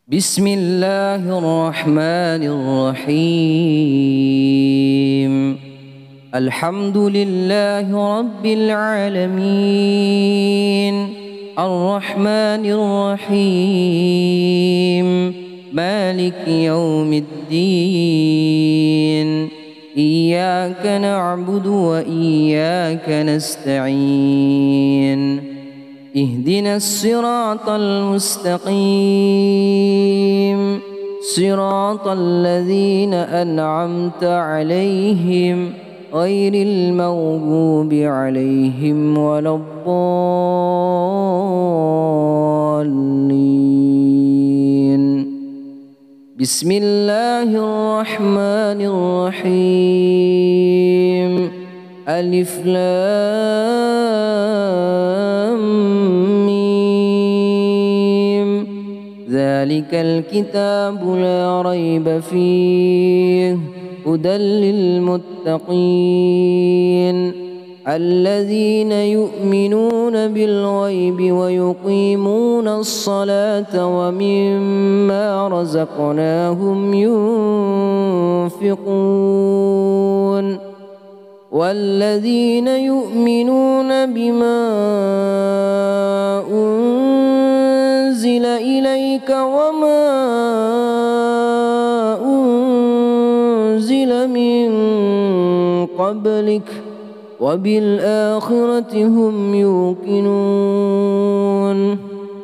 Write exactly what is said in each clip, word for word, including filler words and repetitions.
بسم الله الرحمن الرحيم. الحمد لله رب العالمين، الرحمن الرحيم، مالك يوم الدين. إياك نعبد وإياك نستعين. اهدنا الصراط المستقيم، صراط الذين أنعمت عليهم غير المغضوب عليهم ولا الضالين. بسم الله الرحمن الرحيم. ألف لام ذلك الكتاب لا ريب فيه هدى للمتقين الذين يؤمنون بالغيب ويقيمون الصلاة ومما رزقناهم ينفقون والذين يؤمنون بما أنزل إليك وما أنزل من قبلك وبالآخرة هم يوقنون.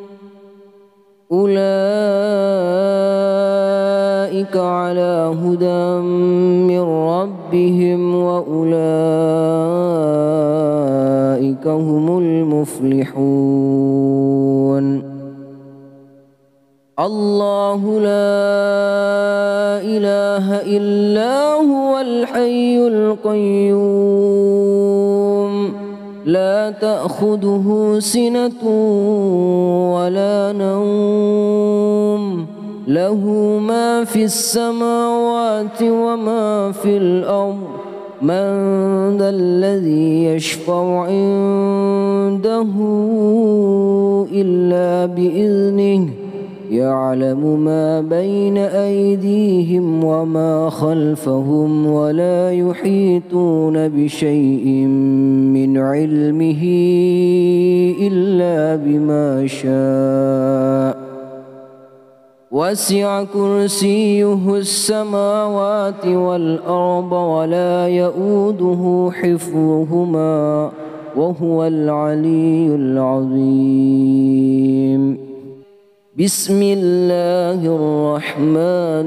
أولئك على هدى من ربهم وأولئك هم المفلحون. الله لا إله إلا هو الحي القيوم لا تأخذه سنة ولا نوم له ما في السماوات وما في الأرض. من ذا الذي يشفع عنده إلا بإذنه يعلم ما بين أيديهم وما خلفهم ولا يحيطون بشيء من علمه إلا بما شاء. وسع كرسيه السماوات والأرض ولا يؤوده حفظهما وهو العلي العظيم. بسم الله الرحمن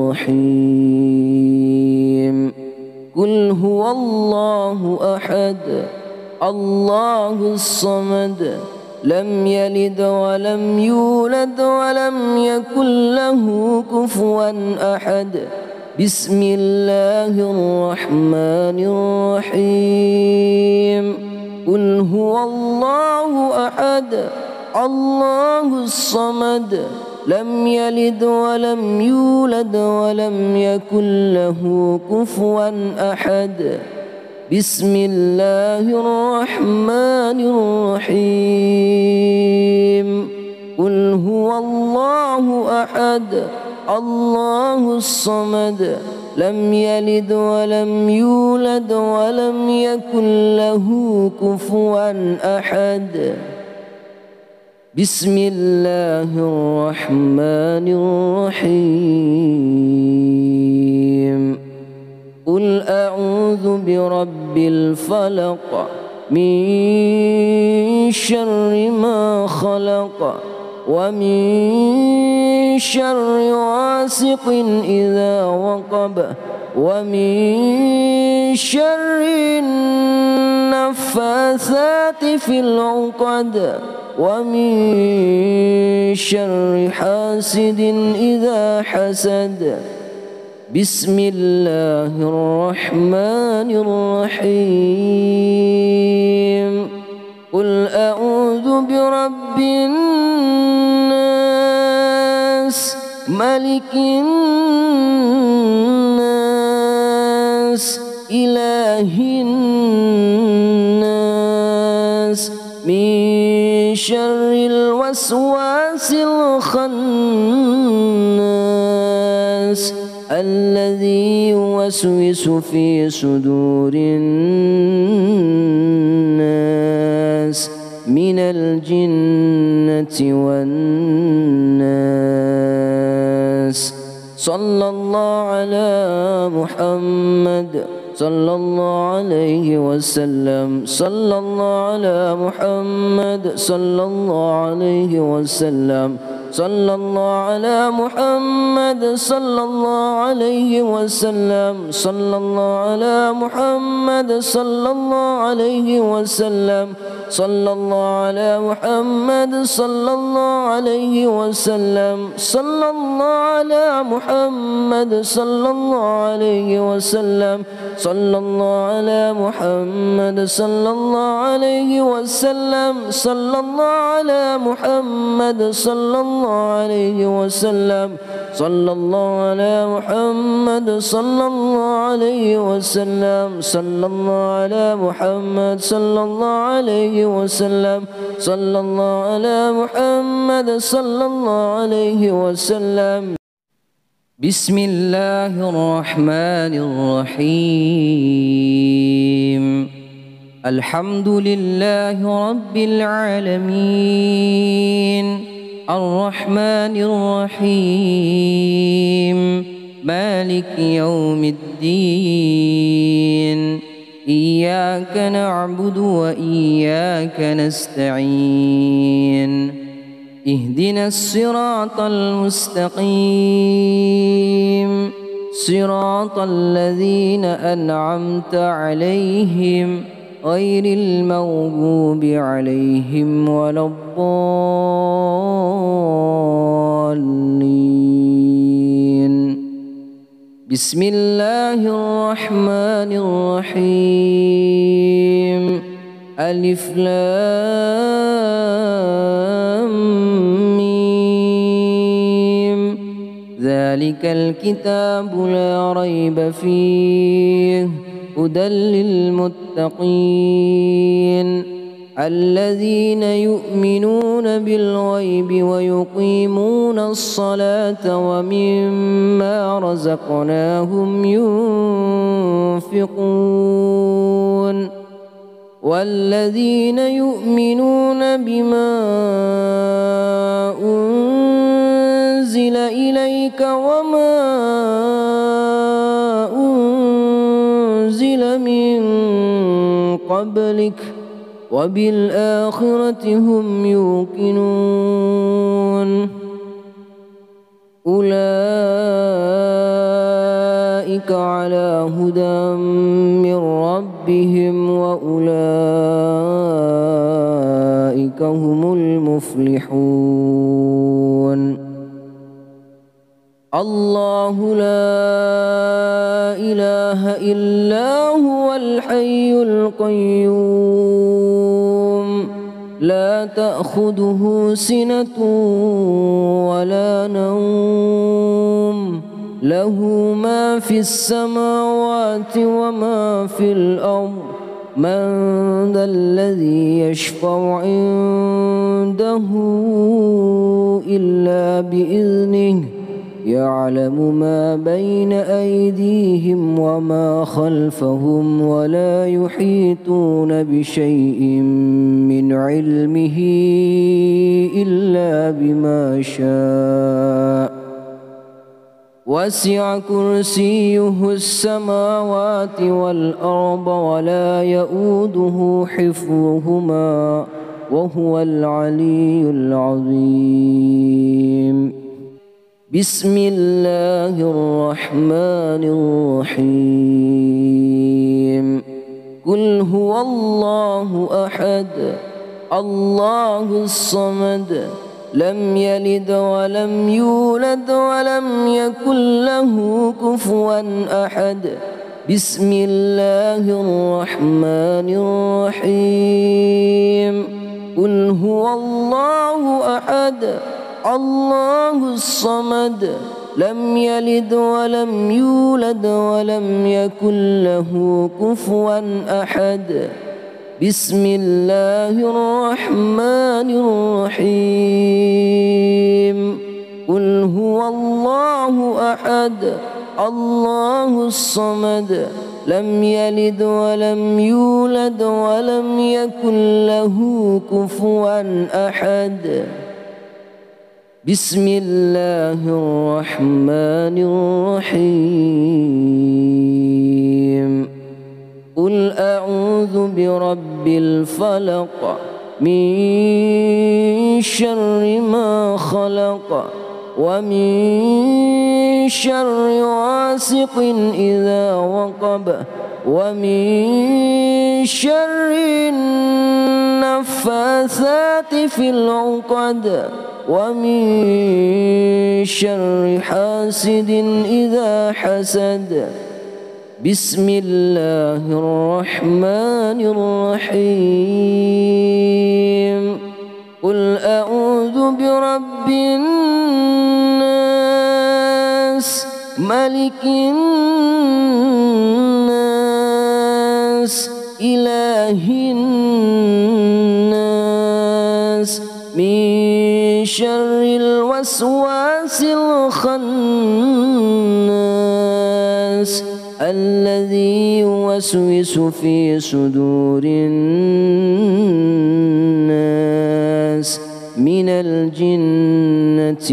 الرحيم. قل هو الله أحد الله الصمد لم يلد ولم يولد ولم يكن له كفوا أحد. بسم الله الرحمن الرحيم. قل هو الله أحد الله الصمد لم يلد ولم يولد ولم يكن له كفوا أحد. بسم الله الرحمن الرحيم. قل هو الله أحد الله الصمد لم يلد ولم يولد ولم يكن له كفوا أحد. بسم الله الرحمن الرحيم. قل أعوذ برب الفلق من شر ما خلق ومن شر غاسق إذا وقب ومن شر النفاثات في العقد ومن شر حاسد إذا حسد. بسم الله الرحمن الرحيم. قل أعوذ برب الناس ملك الناس إله الناس من شر الوسواس الخناس الذي يوسوس في صدور الناس من الجنة والناس. صلى الله على محمد صلى الله عليه وسلم. صلى الله على محمد صلى الله عليه وسلم. صلى الله على محمد صلى الله عليه وسلم. صلى الله على محمد صلى الله عليه وسلم. صلى الله على محمد صلى الله عليه وسلم. صلى الله على محمد صلى الله عليه وسلم. صلى الله على محمد صلى الله عليه وسلم. صلى الله على محمد صلى الله عليه وسلم. صلى الله على محمد صلى الله عليه وسلم. صلى الله على محمد صلى الله عليه وسلم. صلى الله على محمد صلى الله عليه وسلم. بسم الله الرحمن الرحيم. الحمد لله رب العالمين الرحمن الرحيم مالك يوم الدين. إياك نعبد وإياك نستعين. اهدنا الصراط المستقيم صراط الذين أنعمت عليهم غير المغضوب عليهم ولا الضالين. بسم الله الرحمن الرحيم. ألف لام ميم. ذلك الكتاب لا ريب فيه هدى للمتقين الذين يؤمنون بالغيب ويقيمون الصلاة ومما رزقناهم ينفقون والذين يؤمنون بما أنزل إليك وما أنزل من قبلك وبالآخرة هم يوقنون. أولئك على هدى من ربهم وأولئك هم المفلحون. الله لا إله إلا هو الحي القيوم لا تأخذه سنة ولا نوم له ما في السماوات وما في الأرض. من ذا الذي يشفع عنده إلا بإذنه يعلم ما بين أيديهم وما خلفهم ولا يحيطون بشيء من علمه إلا بما شاء. وسع كرسيه السماوات والأرض ولا يؤوده حفظهما وهو العلي العظيم. بسم الله الرحمن الرحيم. قل هو الله أحد الله الصمد لم يلد ولم يولد ولم يكن له كفوا أحد. بسم الله الرحمن الرحيم. قل هو الله أحد الله الصمد لم يلد ولم يولد ولم يكن له كفوا أحد. بسم الله الرحمن الرحيم. قل هو الله أحد الله الصمد لم يلد ولم يولد ولم يكن له كفوا أحد. بسم الله الرحمن الرحيم. قل أعوذ برب الفلق من شر ما خلق ومن شر غاسق إذا وقب ومن شر النفاثات في العقد ومن شر حاسد إذا حسد. بسم الله الرحمن الرحيم. قل أعوذ برب الناس ملك الناس إله الناس من شر الوسواس الخناس الذي يوسوس في صدور الناس من الجنة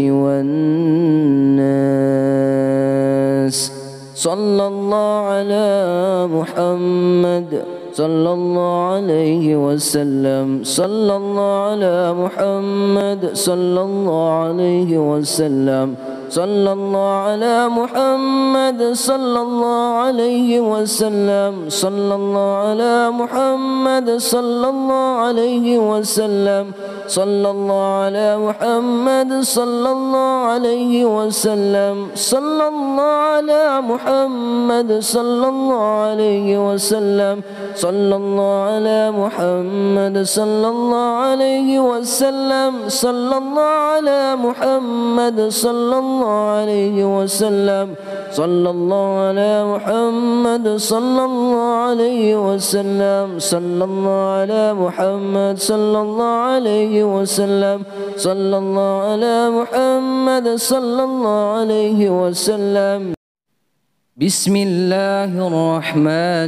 والناس. صلى الله على محمد صلى الله عليه وسلم. صلى الله على محمد صلى الله عليه وسلم. صلى الله على محمد صلى الله عليه وسلم. صلى الله على محمد صلى الله عليه وسلم. صلى الله على محمد صلى الله عليه وسلم. صلى الله على محمد صلى الله عليه وسلم. صلى الله على محمد صلى الله عليه وسلم. صلى الله على محمد صلى الله عليه وسلم. صلى الله على محمد صلى الله عليه وسلم. صلى الله على محمد صلى الله عليه وسلم. صلى الله على محمد صلى الله عليه وسلم. بسم الله الرحمن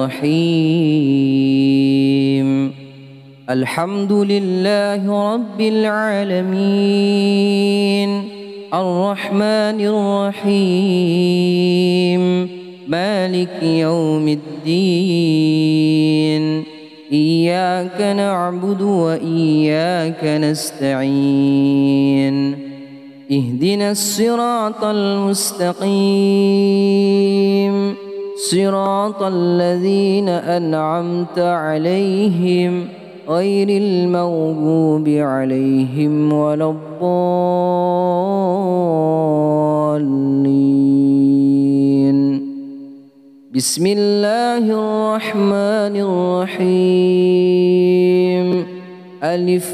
الرحيم. الحمد لله رب العالمين الرحمن الرحيم مالك يوم الدين. إياك نعبد وإياك نستعين. اهدنا الصراط المستقيم صراط الذين أنعمت عليهم غير المغضوب عليهم ولا الضالين. بسم الله الرحمن الرحيم. ألف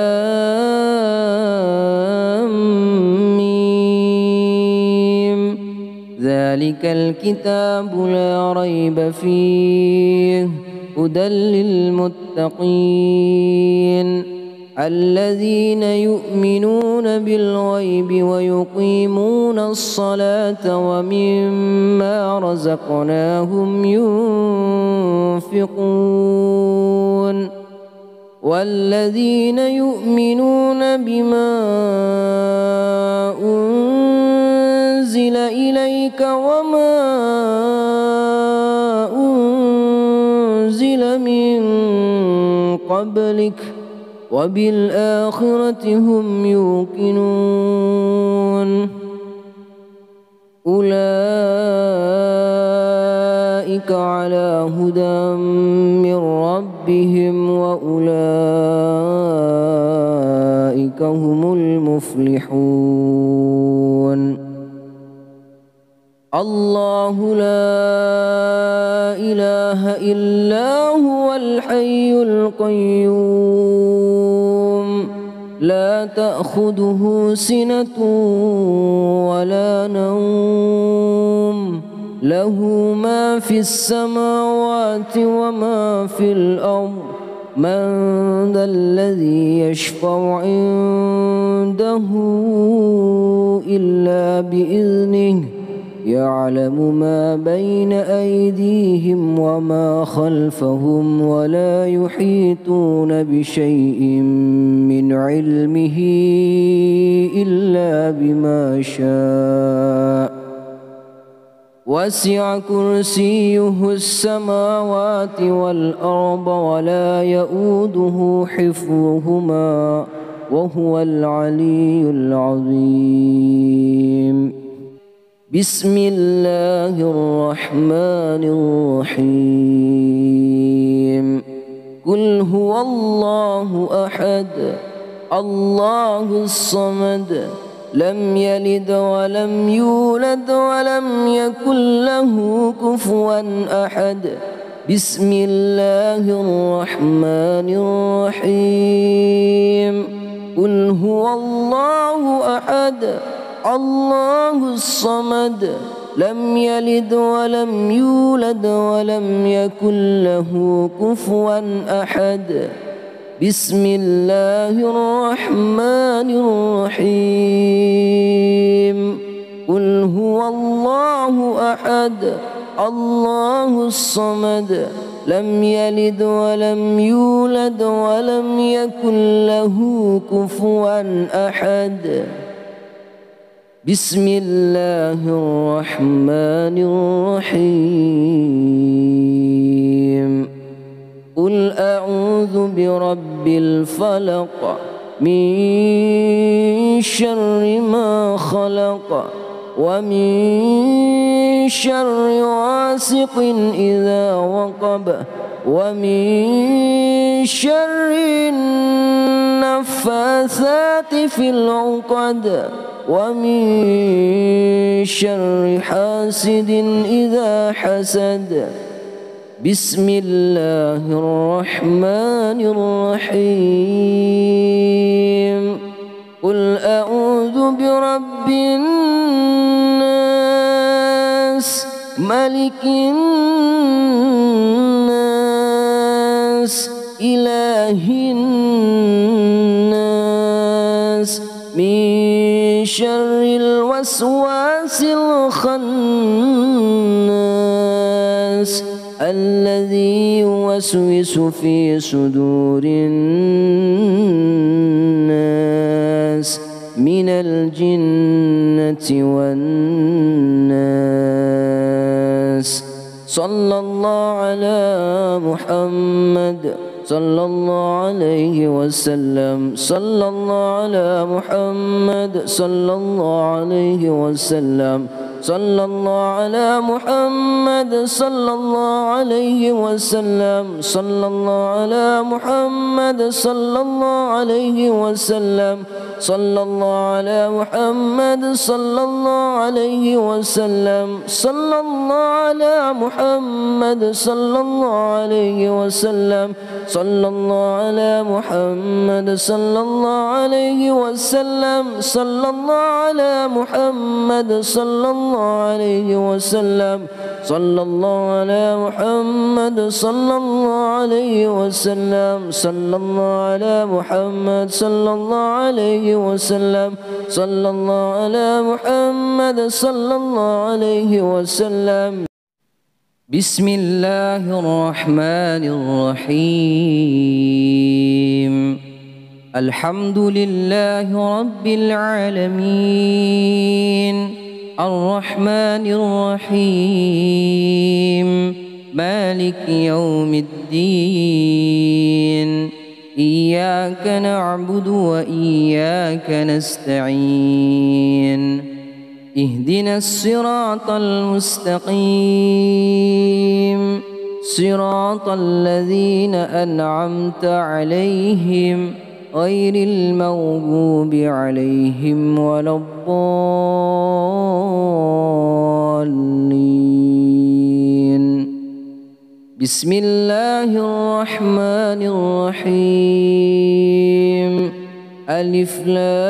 لام ميم. ذلك الكتاب لا ريب فيه هدى للمتقين الذين يؤمنون بالغيب ويقيمون الصلاة ومما رزقناهم ينفقون والذين يؤمنون بما أنزل إليك وما أنزل من قبلك وبالآخرة هم يوقنون أولئك على هدى من ربهم وأولئك هم المفلحون. الله لا إله إلا هو الحي القيوم لا تأخذه سنة ولا نوم له ما في السماوات وما في الأرض من ذا الذي يشفع عنده إلا بإذنه يعلم ما بين أيديهم وما خلفهم ولا يحيطون بشيء من علمه إلا بما شاء وسع كرسيه السماوات والأرض ولا يؤوده حفظهما وهو العلي العظيم. بسم الله الرحمن الرحيم. قل هو الله أحد الله الصمد لم يلد ولم يولد ولم يكن له كفوا أحد. بسم الله الرحمن الرحيم. قل هو الله أحد الله الصمد لم يلد ولم يولد ولم يكن له كفوا أحد. بسم الله الرحمن الرحيم. قل هو الله أحد الله الصمد لم يلد ولم يولد ولم يكن له كفوا أحد. بسم الله الرحمن الرحيم. قل أعوذ برب الفلق من شر ما خلق ومن شر غاسق إذا وقب ومن شر النفاثات في العقد ومن شر حاسد إذا حسد. بسم الله الرحمن الرحيم. قل أعوذ برب الناس ملك الناس إله الناس من شر الوسواس الخناس الذي يوسوس في صدور الناس من الجنة والناس. صلى الله على محمد صلى الله عليه وسلم. صلى الله على محمد صلى الله عليه وسلم. صلى الله على محمد صلى الله عليه وسلم. صلى الله على محمد صلى الله عليه وسلم. صلى الله على محمد صلى الله عليه وسلم. صلى الله على محمد صلى الله عليه وسلم. صلى الله على محمد صلى الله عليه وسلم. صلى الله على محمد صلى الله عليه وسلم. صلى الله على محمد صلى الله عليه وسلم. صلى الله على محمد صلى الله عليه وسلم. صلى الله على محمد صلى الله عليه وسلم. بسم الله الرحمن الرحيم. الحمد لله رب العالمين الرحمن الرحيم مالك يوم الدين. إياك نعبد وإياك نستعين. اهدنا الصراط المستقيم صراط الذين أنعمت عليهم غير المغضوب عليهم ولا الضالين. بسم الله الرحمن الرحيم. ألف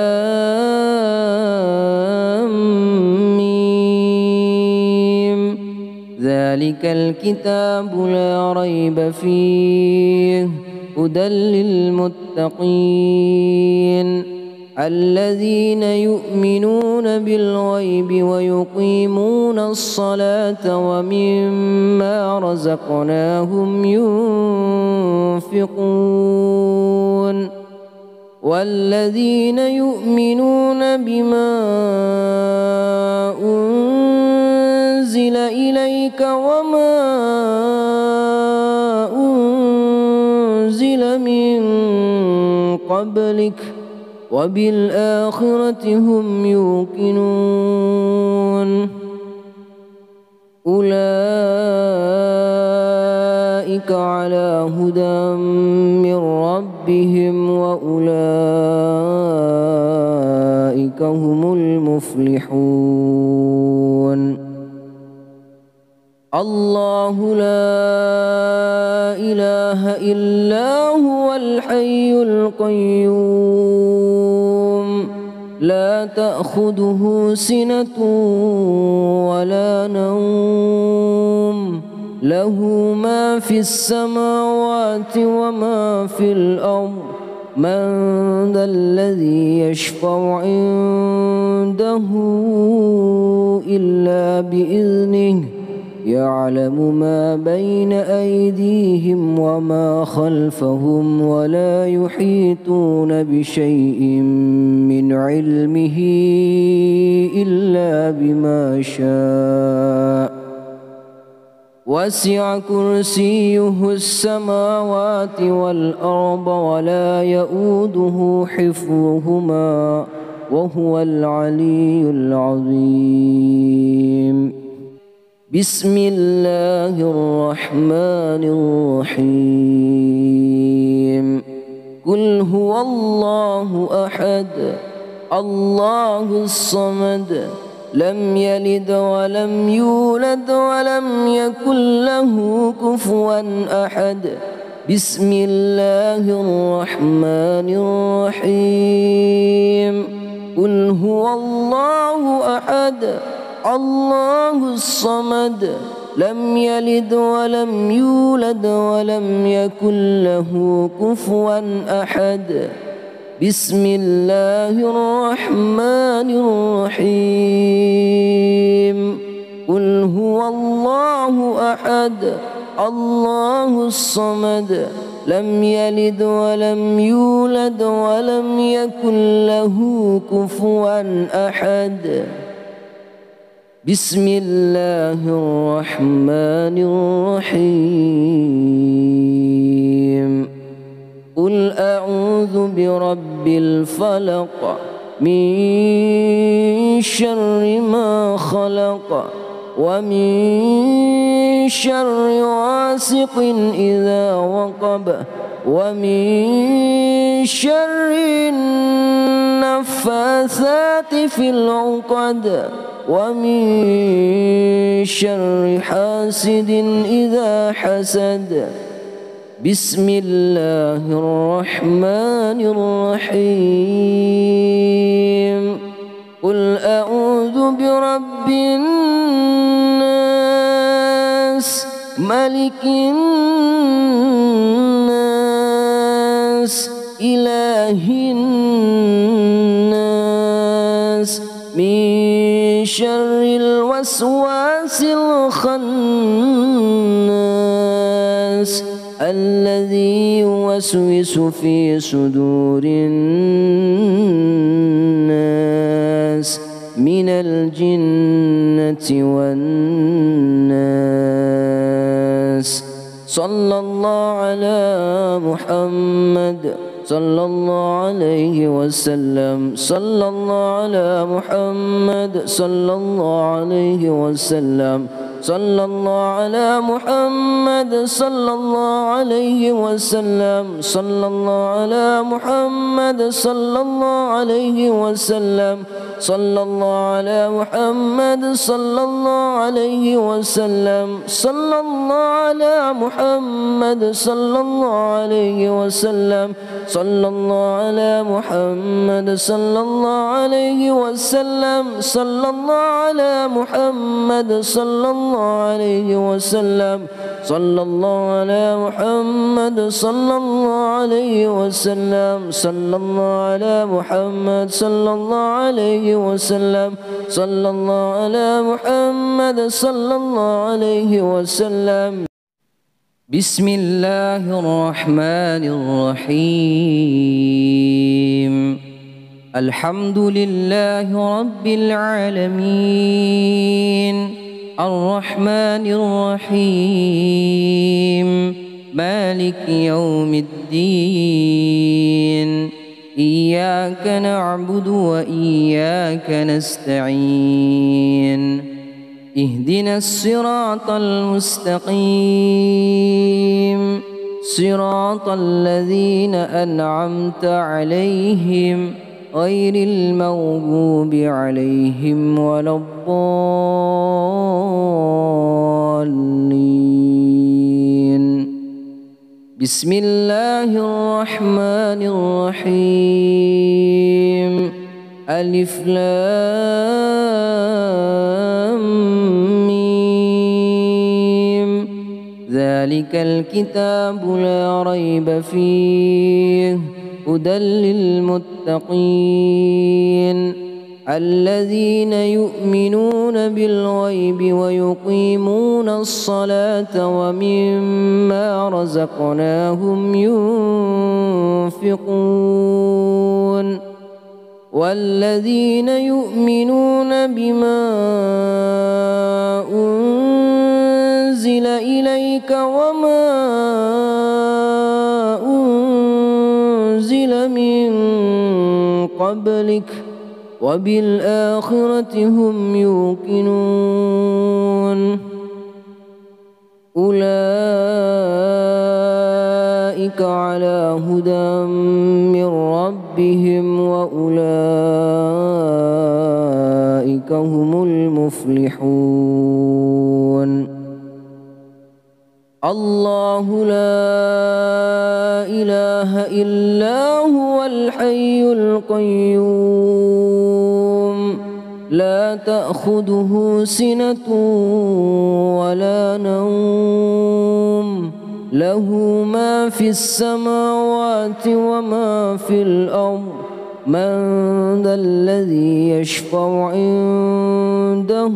لام ميم. ذلك الكتاب لا ريب فيه هدى للمتقين الذين يؤمنون بالغيب ويقيمون الصلاة ومما رزقناهم ينفقون والذين يؤمنون بما أنزل إليك وما أنزل من قبلك وبالآخرة هم يوقنون أولئك على هدى من ربهم وأولئك هم المفلحون الله لا إله إلا هو الحي القيوم لا تأخذه سنة ولا نوم له ما في السماوات وما في الأرض من ذا الذي يشفع عنده إلا بإذنه يعلم ما بين أيديهم وما خلفهم ولا يحيطون بشيء من علمه إلا بما شاء وسع كرسيه السماوات والأرض ولا يؤوده حفظهما وهو العلي العظيم بسم الله الرحمن الرحيم قل هو الله أحد الله الصمد لم يلد ولم يولد ولم يكن له كفوا أحد بسم الله الرحمن الرحيم قل هو الله أحد الله الصمد لم يلد ولم يولد ولم يكن له كفوا أحد بسم الله الرحمن الرحيم قل هو الله أحد الله الصمد لم يلد ولم يولد ولم يكن له كفوا أحد بسم الله الرحمن الرحيم قل أعوذ برب الفلق من شر ما خلق ومن شر غاسق إذا وقب ومن شر النفاثات في العقد ومن شر حاسد إذا حسد بسم الله الرحمن الرحيم قل أعوذ برب الناس ملك الناس إله الناس من شر الوسواس الخناس الذي يوسوس في صدور الناس من الجنة والناس صلى الله على محمد صلى الله عليه وسلم صلى الله على محمد صلى الله عليه وسلم صلى الله على محمد صلى الله عليه وسلم صلى الله على محمد صلى الله عليه وسلم صلى الله على محمد صلى الله عليه وسلم صلى الله على محمد صلى الله عليه وسلم صلى الله على محمد صلى الله عليه وسلم صلى الله على محمد صلى الله الله عليه وسلم صلى الله على محمد صلى الله عليه وسلم صلى الله على محمد صلى الله عليه وسلم صلى الله على محمد صلى الله عليه وسلم. بسم الله الرحمن الرحيم. الحمد لله رب العالمين الرحمن الرحيم مالك يوم الدين إياك نعبد وإياك نستعين اهدنا الصراط المستقيم صراط الذين أنعمت عليهم غير المغضوب عليهم ولا الضالين. بسم الله الرحمن الرحيم. ألف لام ميم. ذلك الكتاب لا ريب فيه هدى للمتقين الذين يؤمنون بالغيب ويقيمون الصلاة ومما رزقناهم ينفقون والذين يؤمنون بما أنزل إليك وما أنزل من قبلك وبالآخرة هم يوقنون أولئك على هدى من ربهم وأولئك هم المفلحون. الله لا إله إلا هو الحي القيوم لا تأخذه سنة ولا نوم له ما في السماوات وما في الأرض من ذا الذي يشفع عنده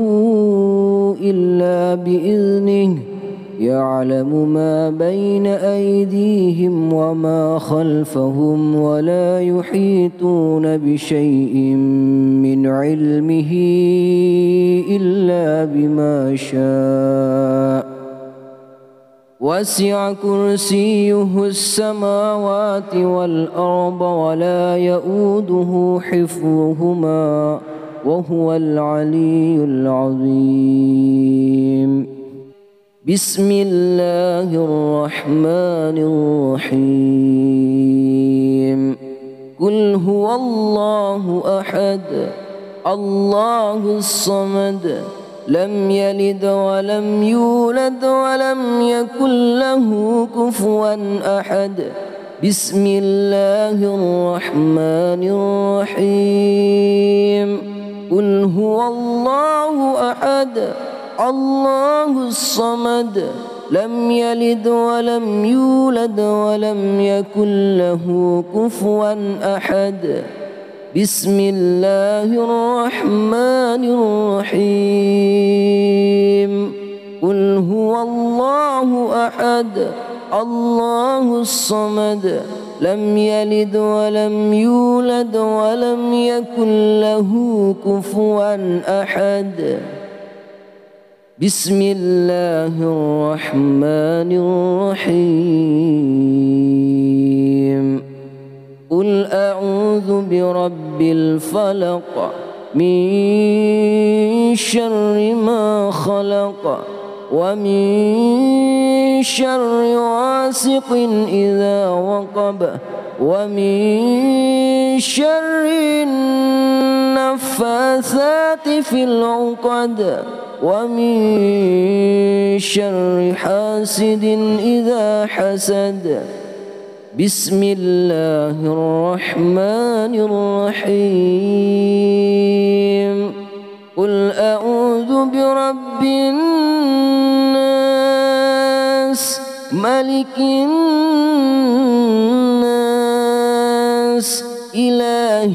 إلا بإذنه يعلم ما بين أيديهم وما خلفهم ولا يحيطون بشيء من علمه إلا بما شاء وسع كرسيه السماوات والأرض ولا يؤوده حفظهما وهو العلي العظيم. بسم الله الرحمن الرحيم. قل هو الله أحد الله الصمد لم يلد ولم يولد ولم يكن له كفوا أحد. بسم الله الرحمن الرحيم. قل هو الله أحد الله الصمد لم يلد ولم يولد ولم يكن له كفوا أحد. بسم الله الرحمن الرحيم. قل هو الله أحد الله الصمد لم يلد ولم يولد ولم يكن له كفوا أحد. بسم الله الرحمن الرحيم. قل أعوذ برب الفلق من شر ما خلق ومن شر غاسق إذا وقب ومن شر النفاثات في العقد ومن شر حاسد إذا حسد. بسم الله الرحمن الرحيم. قل أعوذ برب الناس ملك الناس إله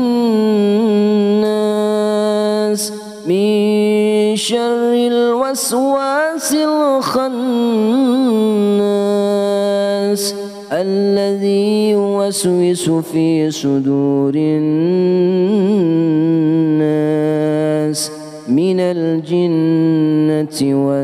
الناس من شر الوسواس الخناس الذي يوسوس في صدور الناس من الجنة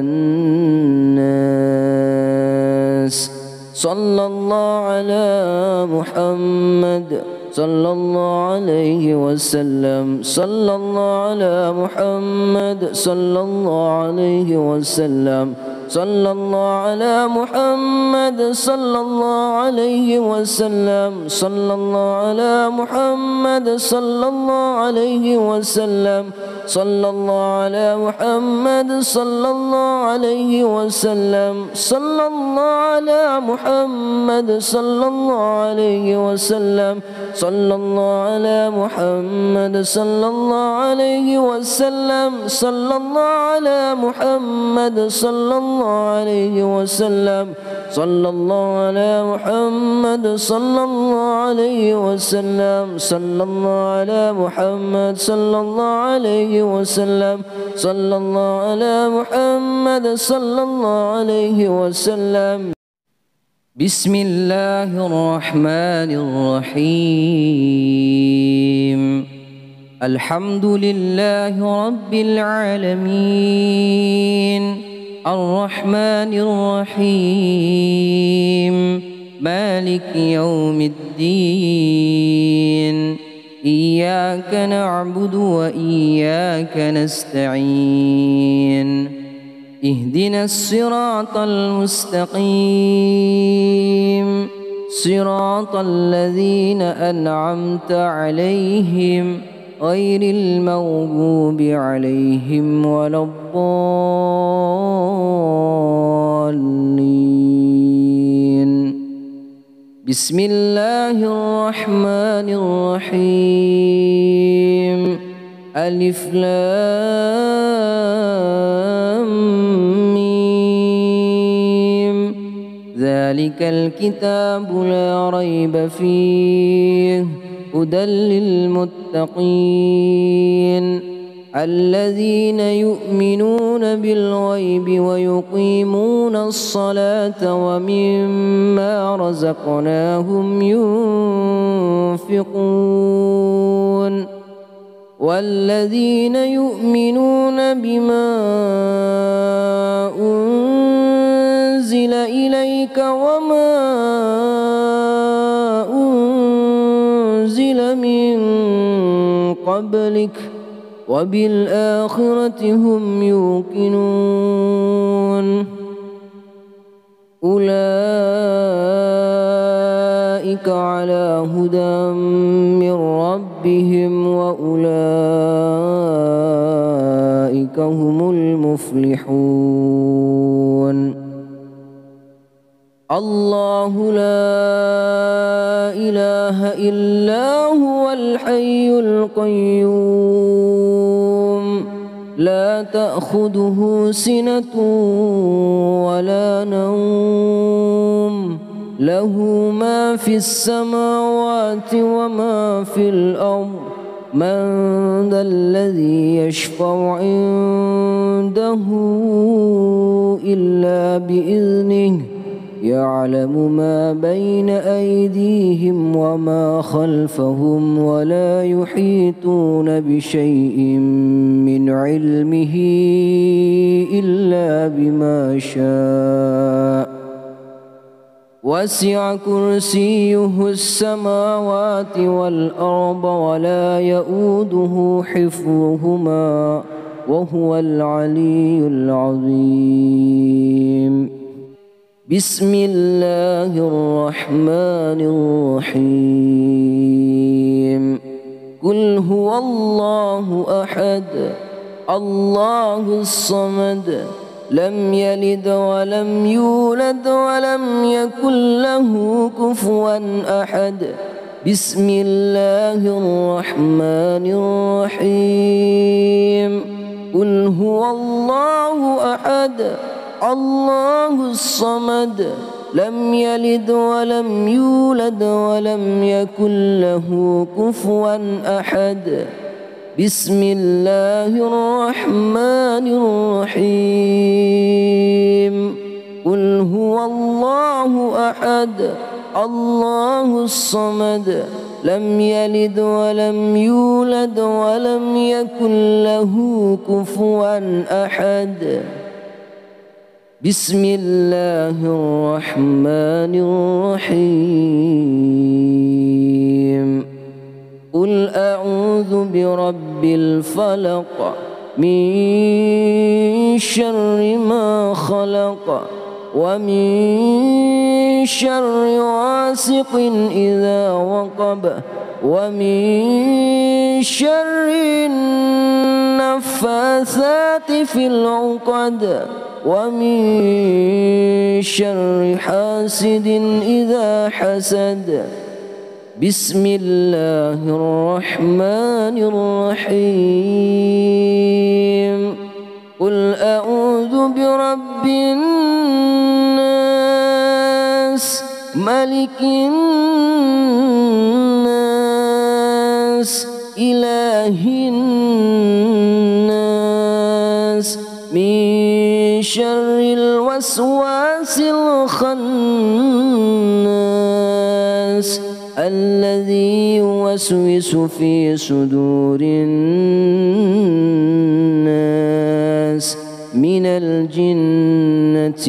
والناس. صلى الله على محمد صلى الله عليه وسلم. صلى الله على محمد صلى الله عليه وسلم. صلى الله على محمد صلى الله عليه وسلم. صلى الله على محمد صلى الله عليه وسلم. صلى الله على محمد صلى الله عليه وسلم. صلى الله على محمد صلى الله عليه وسلم. صلى الله على محمد صلى الله عليه وسلم. صلى الله على محمد صلى الله عليه وسلم. صلى الله على محمد صلى الله عليه وسلم. صلى الله على محمد صلى الله عليه وسلم. صلى الله على محمد صلى الله عليه وسلم. بسم الله الرحمن الرحيم. الحمد لله رب العالمين الرحمن الرحيم مالك يوم الدين إياك نعبد وإياك نستعين اهدنا الصراط المستقيم صراط الذين أنعمت عليهم غير المغضوب عليهم ولا الضالين. بسم الله الرحمن الرحيم. ألف لام ميم ذلك الكتاب لا ريب فيه هدى للمتقين الذين يؤمنون بالغيب ويقيمون الصلاة ومما رزقناهم ينفقون والذين يؤمنون بما أنزل إليك وما أنزل من قبلك وبالآخرة هم يوقنون أولئك على هدى من ربهم وأولئك هم المفلحون. الله لا إله إلا هو الحي القيوم لا تأخذه سنة ولا نوم له ما في السماوات وما في الأرض من ذا الذي يشفع عنده إلا بإذنه يعلم ما بين أيديهم وما خلفهم ولا يحيطون بشيء من علمه إلا بما شاء وسع كرسيه السماوات والأرض ولا يؤوده حفظهما وهو العلي العظيم. بسم الله الرحمن الرحيم. قل هو الله أحد الله الصمد لم يلد ولم يولد ولم يكن له كفوا أحد. بسم الله الرحمن الرحيم. قل قل هو الله أحد الله الصمد لم يلد ولم يولد ولم يكن له كفوا أحد. بسم الله الرحمن الرحيم. قل هو الله أحد الله الصمد لم يلد ولم يولد ولم يكن له كفوا أحد. بسم الله الرحمن الرحيم. قل أعوذ برب الفلق من شر ما خلق ومن شر غاسق إذا وقب ومن شر النفاثات في العقد ومن شر حاسد إذا حسد. بسم الله الرحمن الرحيم. قل أعوذ برب الناس ملك الناس إله الناس من شر الوسواس الخناس الذي يوسوس في صدور الناس من الجنة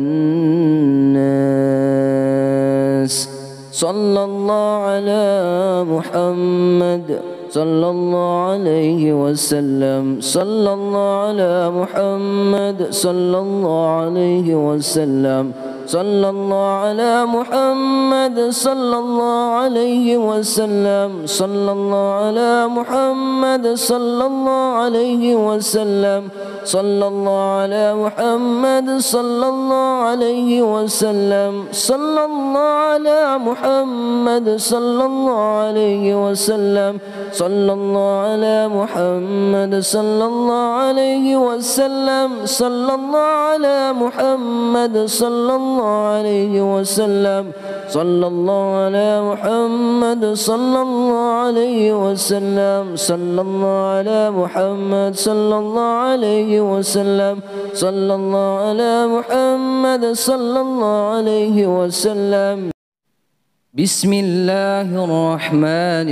والناس. صلى الله على محمد صلى الله عليه وسلم. صلى الله على محمد صلى الله عليه وسلم. صلى الله على محمد صلى الله عليه وسلم. صلى الله على محمد صلى الله عليه وسلم. صلى الله على محمد صلى الله عليه وسلم. صلى الله على محمد صلى الله عليه وسلم. صلى الله على محمد صلى الله عليه وسلم. صلى الله على محمد صلى الله عليه وسلم. صلى الله على محمد صلى الله عليه وسلم. صلى الله على محمد صلى الله عليه وسلم. صلى الله على محمد صلى الله عليه وسلم. بسم الله الرحمن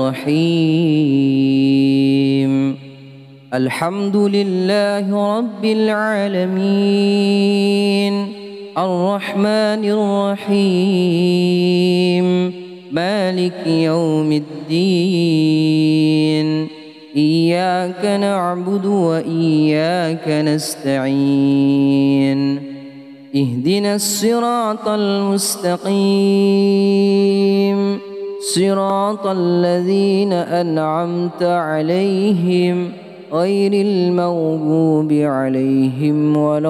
الرحيم. الحمد لله رب العالمين الرحمن الرحيم مالك يوم الدين. إياك نعبد وإياك نستعين. اهدنا الصراط المستقيم صراط الذين أنعمت عليهم غير المغضوب عليهم ولا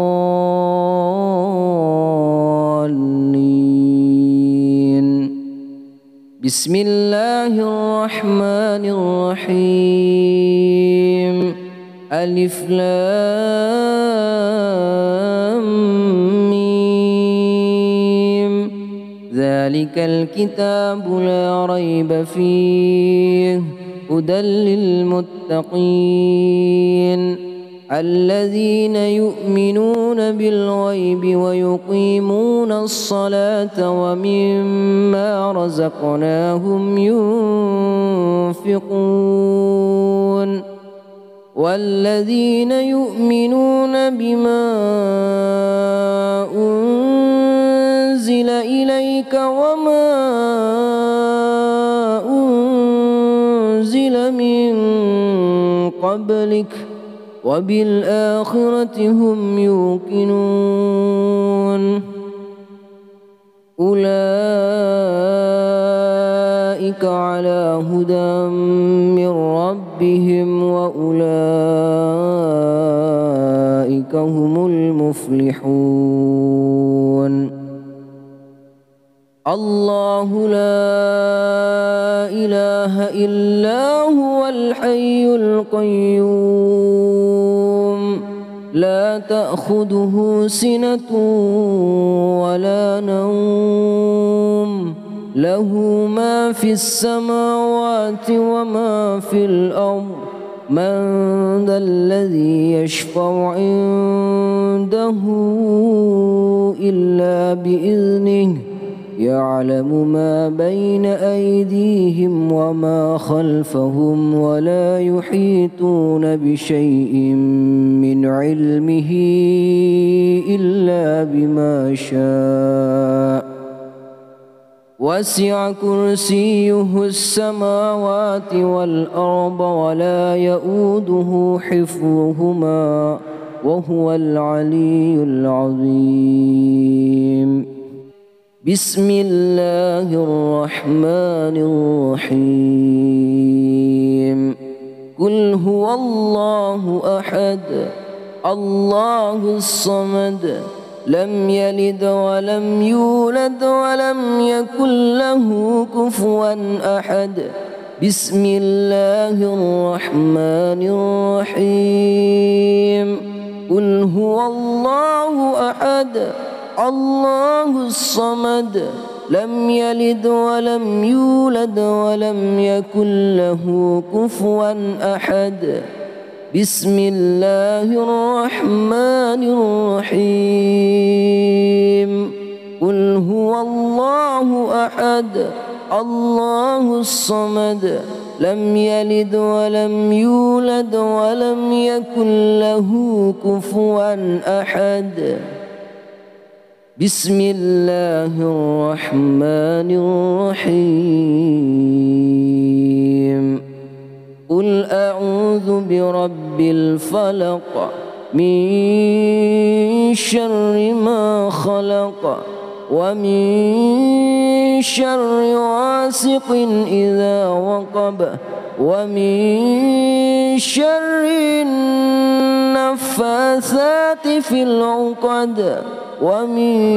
الضالين. بسم الله الرحمن الرحيم. ألف لام ميم. ذلك الكتاب لا ريب فيه هدى للمتقين الذين يؤمنون بالغيب ويقيمون الصلاة ومما رزقناهم ينفقون والذين يؤمنون بما أنزل إليك وما أنزل من قبلك وبالآخرة هم يوقنون أولئك على هدى من ربهم وأولئك هم المفلحون. الله لا إله إلا هو الحي القيوم لا تأخذه سنة ولا نوم له ما في السماوات وما في الأرض من ذا الذي يشفع عنده إلا بإذنه يعلم ما بين أيديهم وما خلفهم ولا يحيطون بشيء من علمه إلا بما شاء وسع كرسيه السماوات والأرض ولا يؤوده حفظهما وهو العلي العظيم. بسم الله الرحمن الرحيم. قل هو الله أحد الله الصمد لم يلد ولم يولد ولم يكن له كفوا أحد. بسم الله الرحمن الرحيم. قل هو الله أحد الله الصمد لم يلد ولم يولد ولم يكن له كفوا أحد. بسم الله الرحمن الرحيم. قل هو الله أحد الله الصمد لم يلد ولم يولد ولم يكن له كفوا أحد. بسم الله الرحمن الرحيم. قل أعوذ برب الفلق من شر ما خلق ومن شر غاسق إذا وقب ومن شر النفاثات في العقد ومن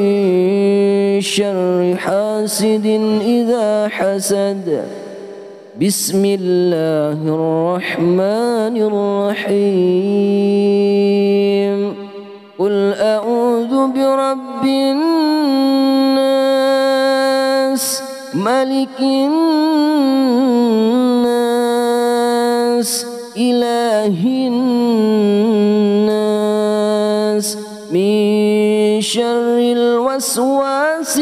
شر حاسد إذا حسد. بسم الله الرحمن الرحيم. قل أعوذ برب الناس ملك الناس إله الناس من شر الوسواس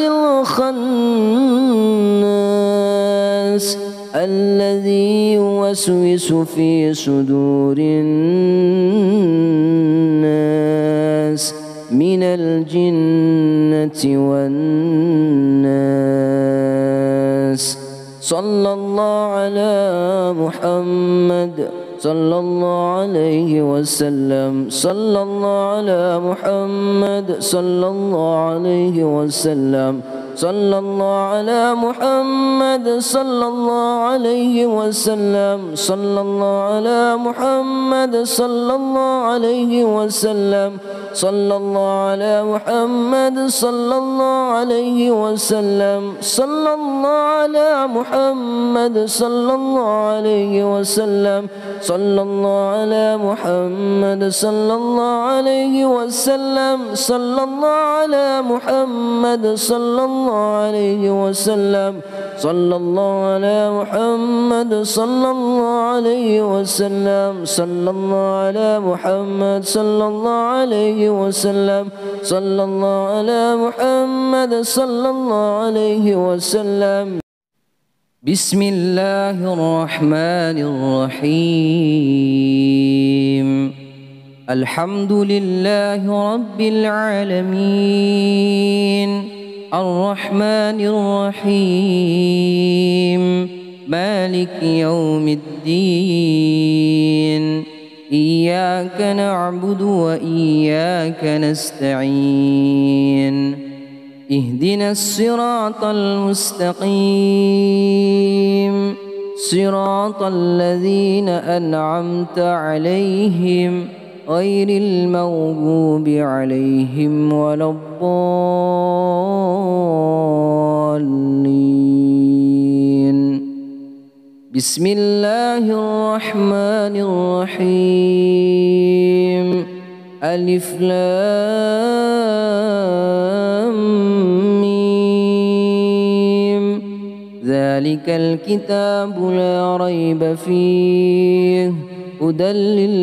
الخناس الذي يوسوس في صدور الناس من الجنة والناس. صلى الله على محمد صلى الله عليه وسلم. صلى الله على محمد صلى الله عليه وسلم. صلى الله على محمد صلى الله عليه وسلم. صلى الله على محمد صلى الله عليه وسلم. صلى الله على محمد صلى الله عليه وسلم. صلى الله على محمد صلى الله عليه وسلم. صلى الله على محمد صلى الله عليه وسلم. صلى الله على محمد صلى الله عليه وسلم. صلى الله على محمد صلى الله عليه وسلم. صلى الله على محمد صلى الله عليه وسلم. صلى الله على محمد صلى الله عليه وسلم. بسم الله الرحمن الرحيم. الحمد لله رب العالمين الرحمن الرحيم مالك يوم الدين إياك نعبد وإياك نستعين اهدنا الصراط المستقيم صراط الذين أنعمت عليهم غير المغضوب عليهم ولا الضالين. بسم الله الرحمن الرحيم. ألف لام ميم ذلك الكتاب لا ريب فيه هدى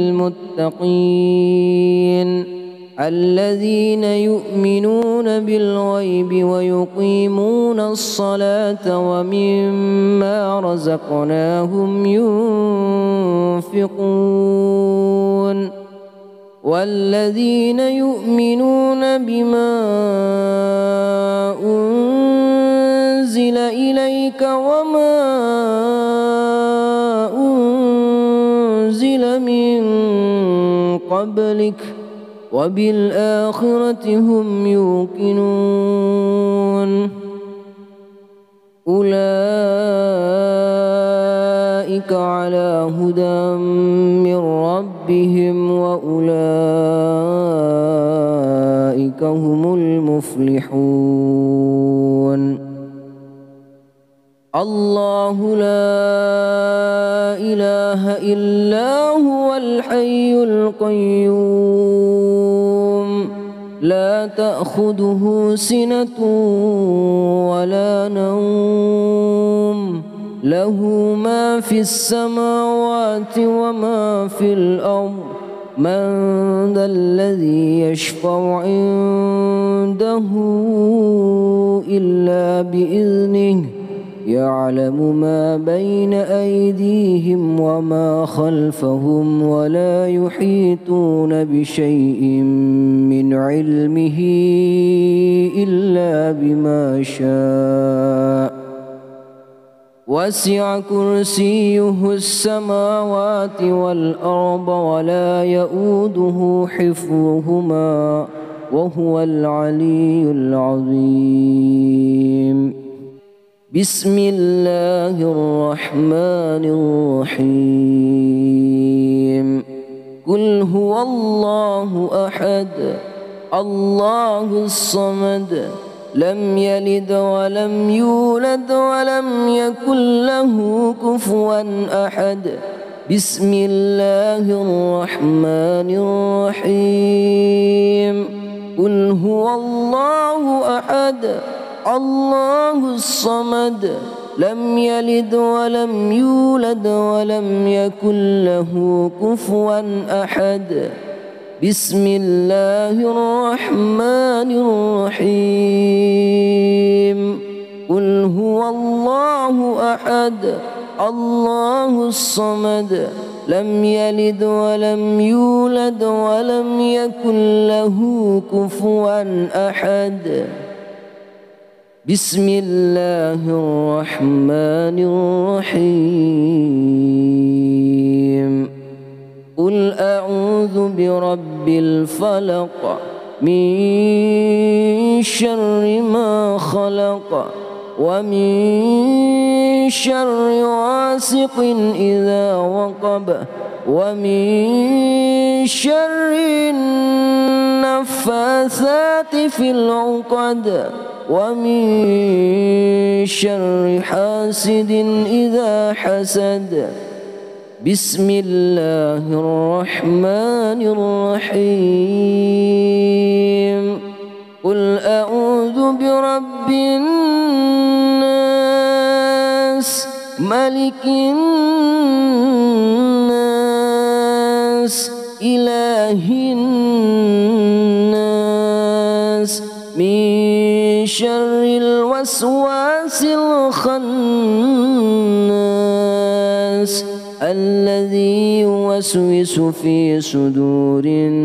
للمتقين الذين يؤمنون بالغيب ويقيمون الصلاة ومما رزقناهم ينفقون والذين يؤمنون بما أنزل إليك وما أنزل من قبلك وبالآخرة هم يوقنون أولئك على هدى من ربهم وأولئك هم المفلحون الله لا إله إلا هو الحي القيوم لا تأخذه سنة ولا نوم له ما في السماوات وما في الأرض من ذا الذي يشفع عنده إلا بإذنه يعلم ما بين أيديهم وما خلفهم ولا يحيطون بشيء من علمه إلا بما شاء وسع كرسيه السماوات والأرض ولا يؤوده حفظهما وهو العلي العظيم بسم الله الرحمن الرحيم قل هو الله أحد الله الصمد لم يلد ولم يولد ولم يكن له كفوا أحد بسم الله الرحمن الرحيم قل هو الله أحد الله الصمد لم يلد ولم يولد ولم يكن له كفوا أحد بسم الله الرحمن الرحيم قل هو الله أحد الله الصمد لم يلد ولم يولد ولم يكن له كفوا أحد بسم الله الرحمن الرحيم قل أعوذ برب الفلق من شر ما خلق ومن شر غاسق إذا وقب ومن شر النفاثات في العقد ومن شر حاسد إذا حسد بسم الله الرحمن الرحيم قل أعوذ برب الناس ملك الناس إله الناس من شر الوسواس الخناس الذي يوسوس في صدور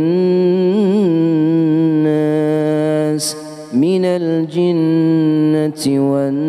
الناس من الجنة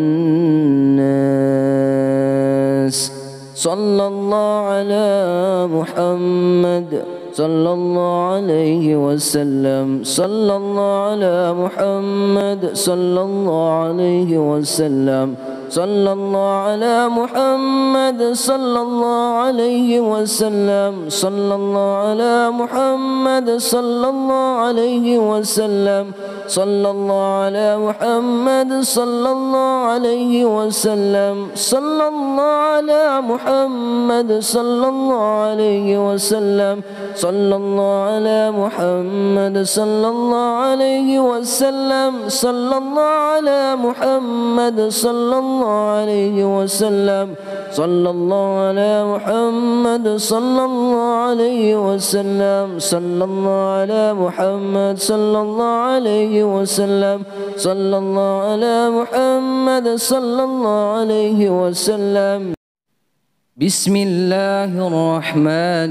والناس صلى الله على محمد صلى الله عليه وسلم صلى الله على محمد صلى الله عليه وسلم صلى الله على محمد صلى الله عليه وسلم صلى الله على محمد صلى الله عليه وسلم صلى الله على محمد صلى الله عليه وسلم صلى الله على محمد صلى الله عليه وسلم صلى الله على محمد صلى الله عليه وسلم صلى الله على محمد صلى الله عليه وسلم صلى الله على محمد صلى الله عليه وسلم صلى الله على محمد صلى الله عليه وسلم صلى الله على محمد صلى الله عليه وسلم. بسم الله الرحمن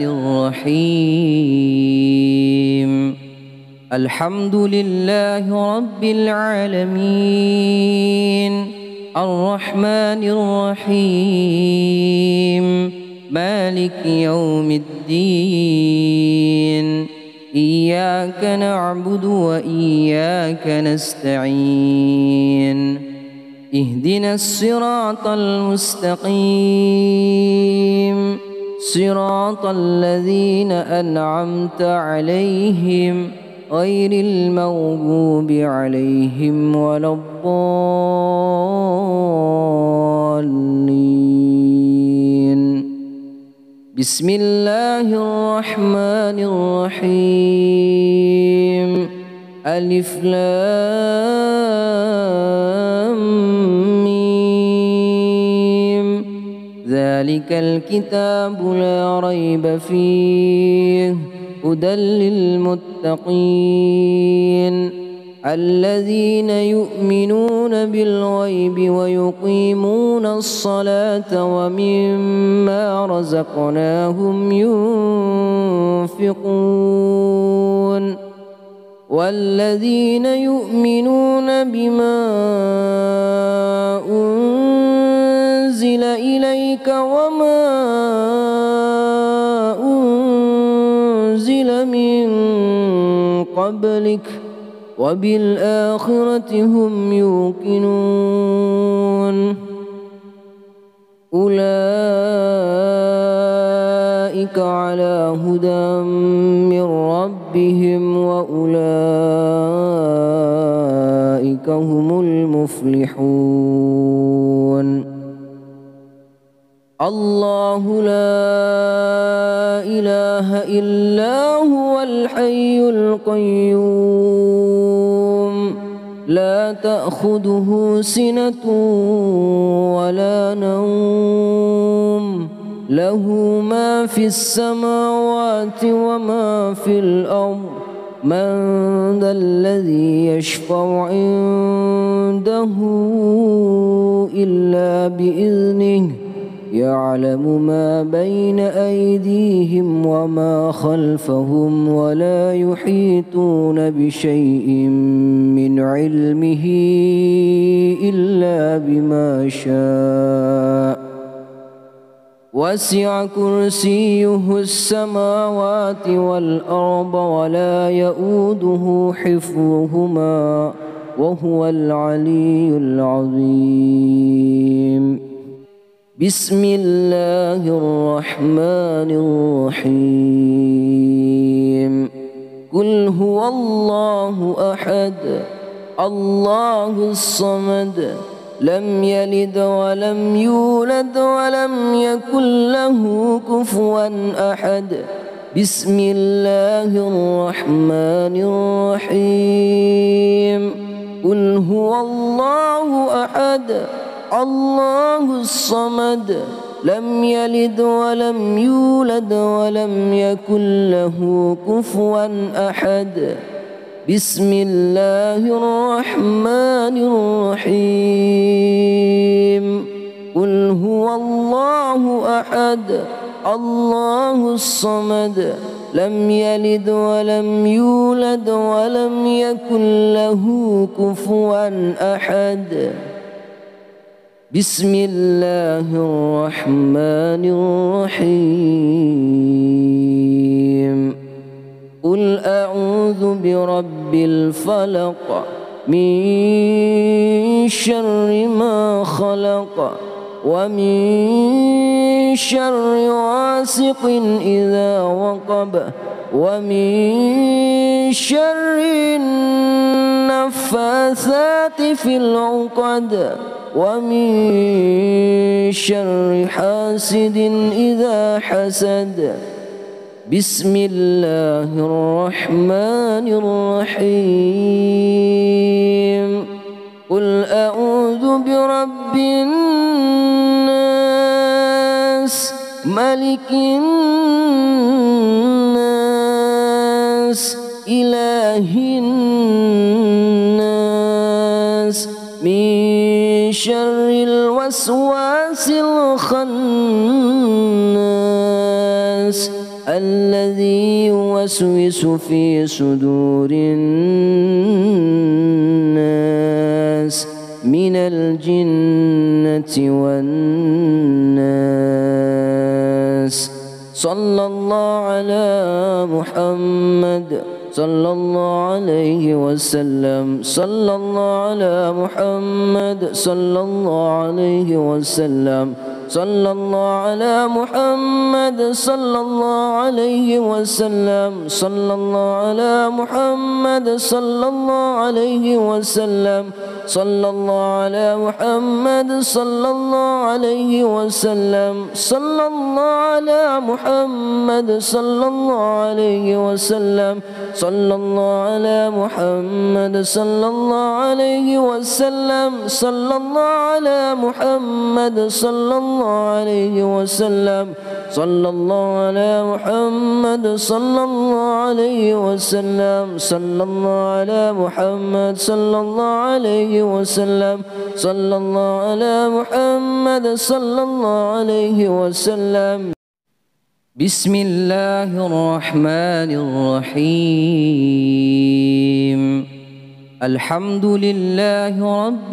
الرحيم. الحمد لله رب العالمين الرحمن الرحيم مالك يوم الدين إياك نعبد وإياك نستعين اهدنا الصراط المستقيم صراط الذين أنعمت عليهم غير المغضوب عليهم ولا الضالين. بسم الله الرحمن الرحيم. ألف لام ميم. ذلك الكتاب لا ريب فيه هدى للمتقين الذين يؤمنون بالغيب ويقيمون الصلاة ومما رزقناهم ينفقون والذين يؤمنون بما أنزل إليك وما أنزل من قبلك وبالآخرة هم يوقنون أولئك على هدى من ربهم وأولئك هم المفلحون. الله لا إله إلا هو الحي القيوم لا تأخذه سنة ولا نوم له ما في السماوات وما في الأرض من ذا الذي يشفع عنده إلا بإذنه يعلم ما بين أيديهم وما خلفهم ولا يحيطون بشيء من علمه إلا بما شاء وسع كرسيه السماوات والأرض ولا يؤوده حفظهما وهو العلي العظيم. بسم الله الرحمن الرحيم. قل هو الله أحد الله الصمد لم يلد ولم يولد ولم يكن له كفوا أحد. بسم الله الرحمن الرحيم. قل هو الله أحد الله الصمد لم يلد ولم يولد ولم يكن له كفوا أحد. بسم الله الرحمن الرحيم. قل هو الله أحد الله الصمد لم يلد ولم يولد ولم يكن له كفوا أحد. بسم الله الرحمن الرحيم. قل أعوذ برب الفلق من شر ما خلق ومن شر غاسق إذا وقب ومن شر النفاثات في العقد ومن شر حاسد إذا حسد. بسم الله الرحمن الرحيم. قل أعوذ برب الناس ملك الناس إله الناس من شر الوسواس الخناس الذي يوسوس في صدور الناس من الجنة والناس. صلى الله على محمد صلى الله عليه وسلم. صلى الله على محمد صلى الله عليه وسلم. صلى الله على محمد صلى الله عليه وسلم. صلى الله على محمد صلى الله عليه وسلم. صلى الله على محمد صلى الله عليه وسلم. صلى الله على محمد صلى الله عليه وسلم. صلى الله على محمد صلى الله عليه وسلم. صلى الله على محمد صلى الله عليه وسلم. صلى الله على محمد صلى الله عليه وسلم. صلى الله على محمد صلى الله عليه وسلم. صلى الله على محمد صلى الله عليه وسلم. بسم الله الرحمن الرحيم. الحمد لله رب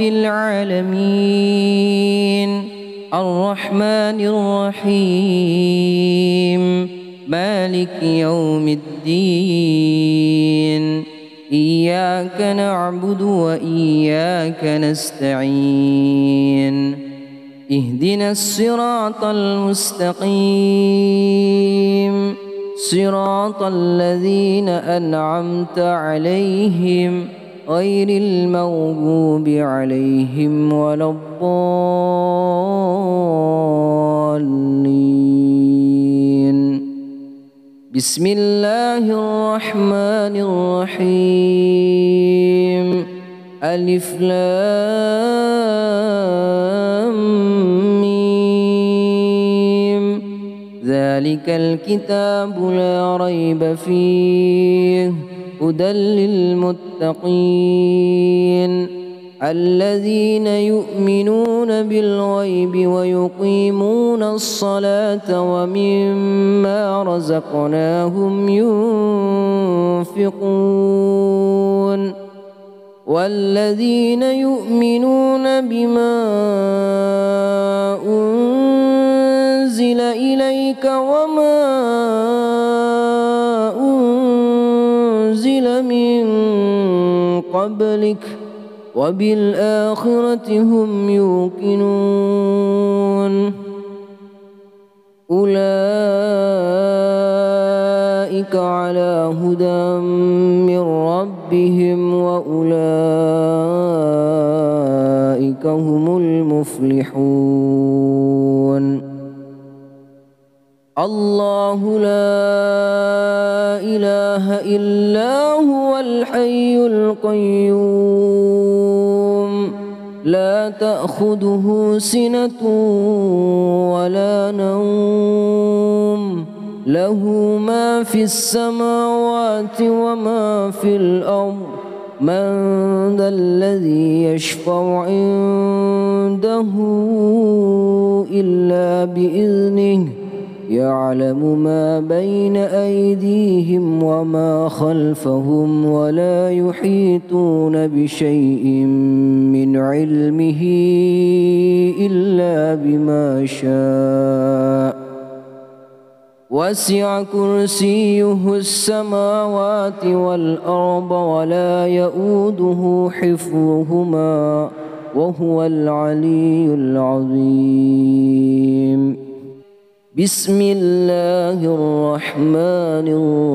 العالمين الرحمن الرحيم مالك يوم الدين. إياك نعبد وإياك نستعين. اهدنا الصراط المستقيم صراط الذين أنعمت عليهم غير المغضوب عليهم ولا الضالين. بسم الله الرحمن الرحيم. ألف لام ميم. ذلك الكتاب لا ريب فيه هدى للمتقين الذين يؤمنون بالغيب ويقيمون الصلاة ومما رزقناهم ينفقون والذين يؤمنون بما أنزل إليك وما أنزل من قبلك وبالآخرة هم يوقنون. أولئك على هدى من ربهم وأولئك هم المفلحون. الله لا إله إلا هو الحي القيوم لا تأخذه سنة ولا نوم له ما في السماوات وما في الأرض. من ذا الذي يشفع عنده إلا بإذنه يعلم ما بين أيديهم وما خلفهم ولا يحيطون بشيء من علمه إلا بما شاء. وسع كرسيه السماوات والأرض ولا يؤوده حفظهما وهو العلي العظيم. بسم الله الرحمن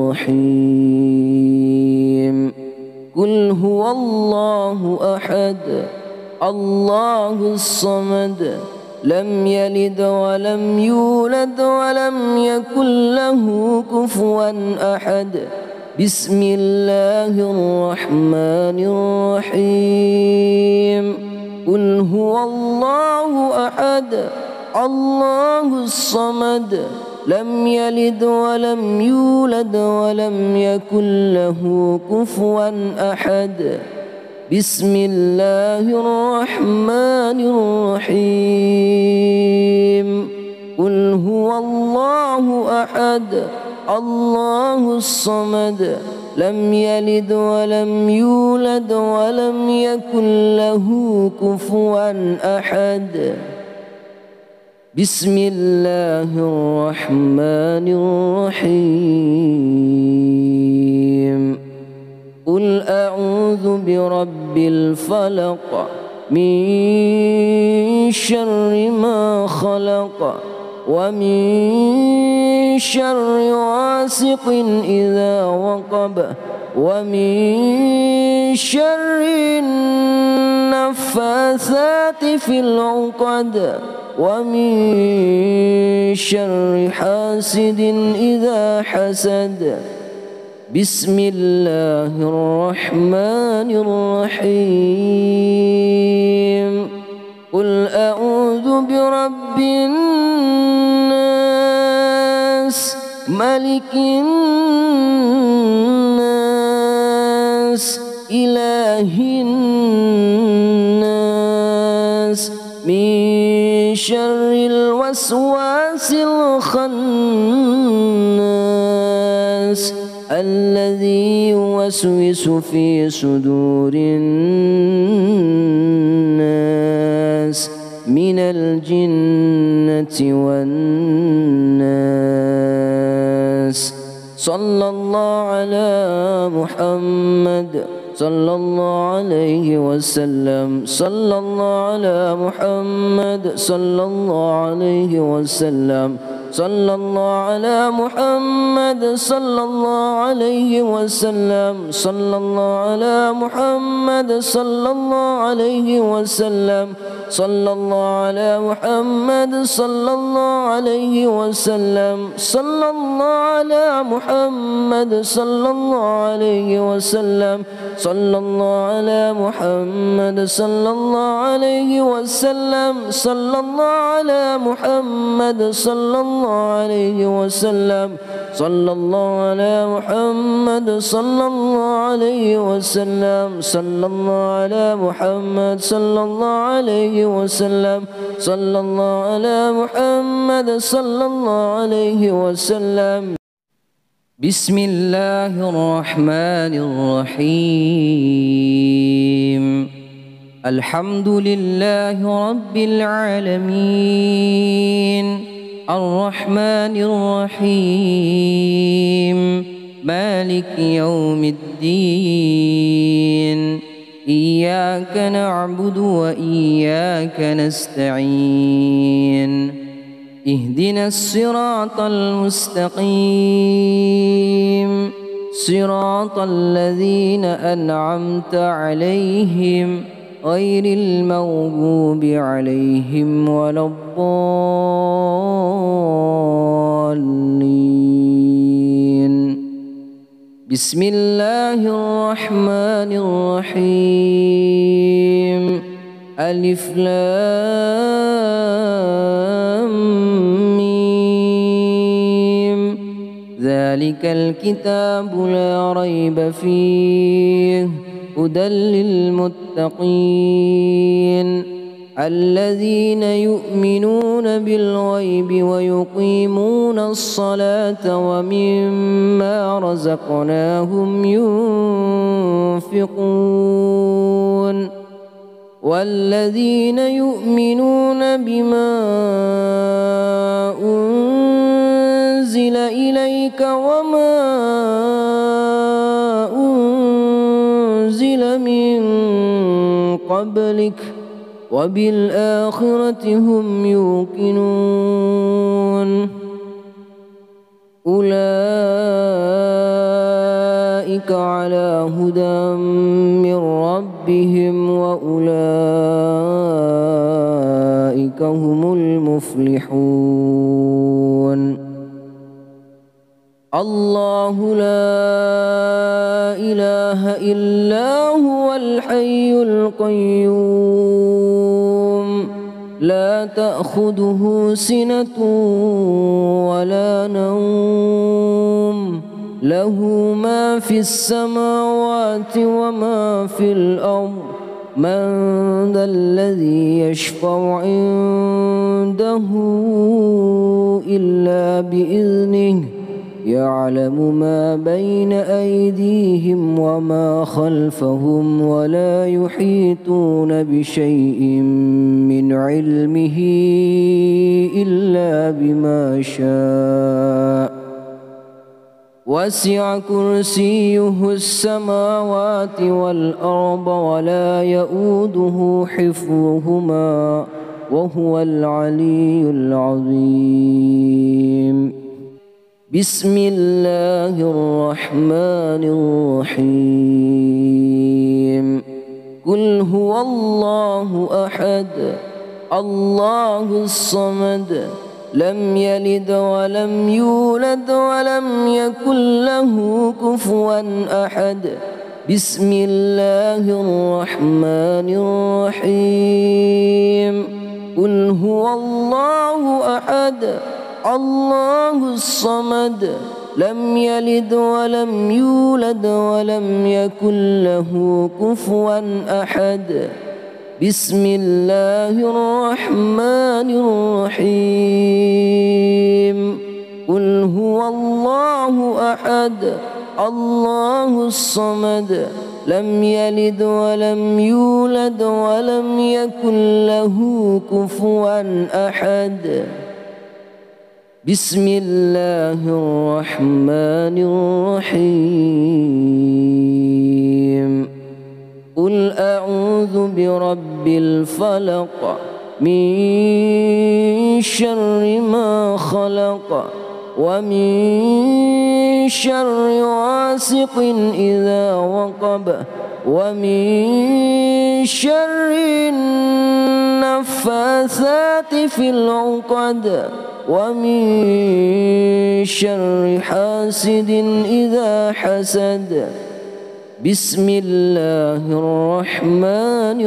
الرحيم. قل هو الله أحد الله الصمد لم يلد ولم يولد ولم يكن له كفوا أحد. بسم الله الرحمن الرحيم. قل هو الله أحد الله الصمد لم يلد ولم يولد ولم يكن له كفوا أحد. بسم الله الرحمن الرحيم. قل هو الله أحد الله الصمد لم يلد ولم يولد ولم يكن له كفوا أحد. بسم الله الرحمن الرحيم. قل أعوذ برب الفلق من شر ما خلق ومن شر غاسق إذا وقب ومن شر النفاثات في العقد ومن شر حاسد إذا حسد. بسم الله الرحمن الرحيم. قل أعوذ برب الناس ملك الناس إله الناس من شر الوسواس الخناس الذي يوسوس في صدور الناس من الجنة والناس. صلى الله على محمد صلى الله عليه وسلم. صلى الله على محمد صلى الله عليه وسلم. صلى الله على محمد صلى الله عليه وسلم. صلى الله على محمد صلى الله عليه وسلم. صلى الله على محمد صلى الله عليه وسلم. صلى الله على محمد صلى الله عليه وسلم. صلى الله على محمد صلى الله عليه وسلم. صلى الله على محمد صلى الله عليه وسلم. صلى الله على محمد صلى الله عليه وسلم. صلى الله على محمد صلى الله عليه وسلم. صلى الله على محمد صلى الله عليه وسلم. بسم الله الرحمن الرحيم. الحمد لله رب العالمين الرحمن الرحيم مالك يوم الدين. إياك نعبد وإياك نستعين. اهدنا الصراط المستقيم صراط الذين أنعمت عليهم غير المغضوب عليهم ولا الضالين. بسم الله الرحمن الرحيم. ألف لام ميم. ذلك الكتاب لا ريب فيه هدى للمتقين الذين يؤمنون بالغيب ويقيمون الصلاة ومما رزقناهم ينفقون والذين يؤمنون بما أنزل إليك وما أنزل من قبلك وبالآخرة هم يوقنون أولئك على هدى من ربهم وأولئك هم المفلحون الله لا إله إلا هو الحي القيوم لا تأخذه سنة ولا نوم له ما في السماوات وما في الأرض من ذا الذي يشفع عنده إلا بإذنه يعلم ما بين أيديهم وما خلفهم ولا يحيطون بشيء من علمه إلا بما شاء وسع كرسيه السماوات والأرض ولا يؤوده حفظهما وهو العلي العظيم بسم الله الرحمن الرحيم قل هو الله أحد الله الصمد لم يلد ولم يولد ولم يكن له كفوا أحد بسم الله الرحمن الرحيم قل هو الله أحد الله الصمد لم يلد ولم يولد ولم يكن له كفوا أحد بسم الله الرحمن الرحيم قل هو الله أحد الله الصمد لم يلد ولم يولد ولم يكن له كفوا أحد بسم الله الرحمن الرحيم قل أعوذ برب الفلق من شر ما خلق ومن شر غاسق إذا وقب ومن شر النفاثات في العقد ومن شر حاسد إذا حسد بسم الله الرحمن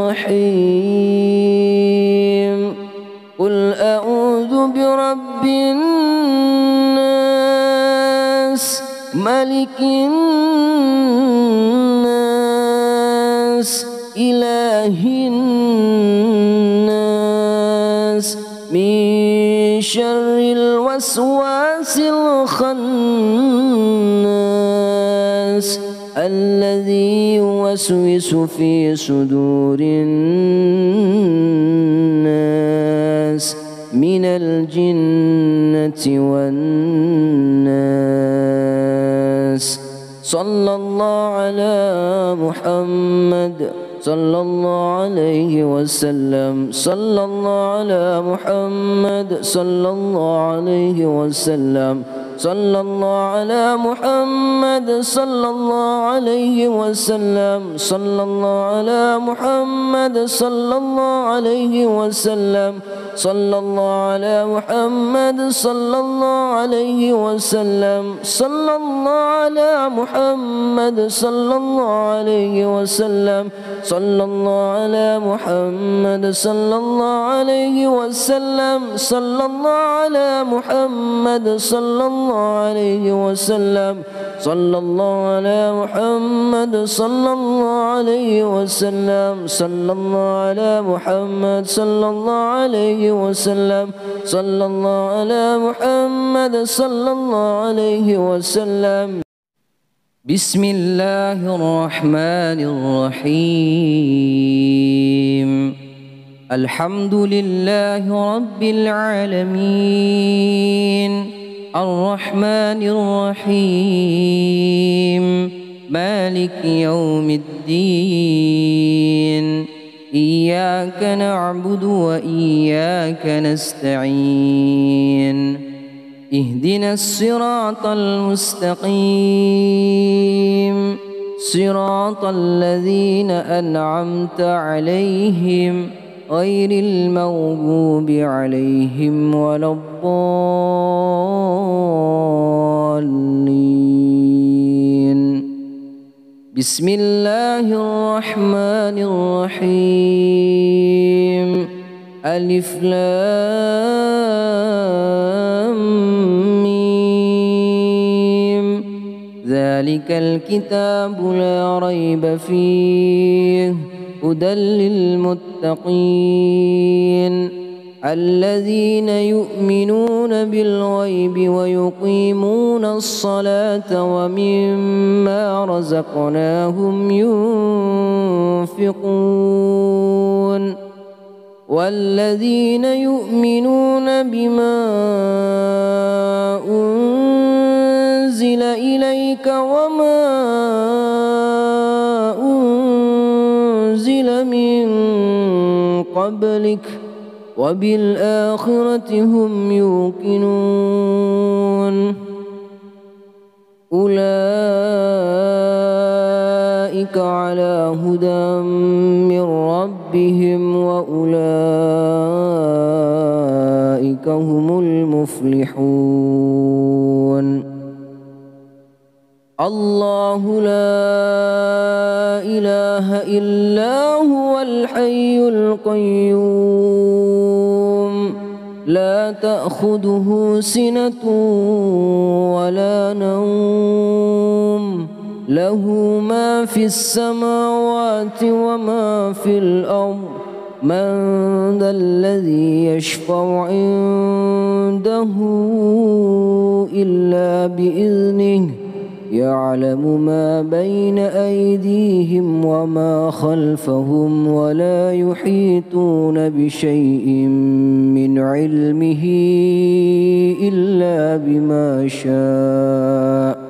الرحيم قل أعوذ برب الناس ملك الناس إله الناس من شر الوسواس الخناس الذي يوسوس في صدور الناس من الجنة والناس صلى الله على محمد صلى الله عليه وسلم صلى الله على محمد صلى الله عليه وسلم صلى الله على محمد صلى الله عليه وسلم صلى الله على محمد صلى الله عليه وسلم صلى الله على محمد صلى الله عليه وسلم صلى الله على محمد صلى الله عليه وسلم صلى الله على محمد صلى الله عليه وسلم صلى الله على محمد صلى الله عليه وسلم صلى الله على محمد صلى الله عليه وسلم صلى الله على محمد صلى الله عليه وسلم صلى الله على محمد صلى الله عليه وسلم بسم الله الرحمن الرحيم الحمد لله رب العالمين الرحمن الرحيم مالك يوم الدين إياك نعبد وإياك نستعين اهدنا الصراط المستقيم صراط الذين أنعمت عليهم غير المغضوب عليهم ولا الضالين. بسم الله الرحمن الرحيم. ألف لام ميم. ذلك الكتاب لا ريب فيه هدى للمتقين الذين يؤمنون بالغيب ويقيمون الصلاة ومما رزقناهم ينفقون والذين يؤمنون بما أنزل إليك وما أنزل من قبلك وبالآخرة هم يوقنون أولئك على هدى من ربهم وأولئك هم المفلحون. الله لا إله إلا هو الحي القيوم لا تأخذه سنة ولا نوم له ما في السماوات وما في الأرض من ذا الذي يشفع عنده إلا بإذنه يعلم ما بين أيديهم وما خلفهم ولا يحيطون بشيء من علمه إلا بما شاء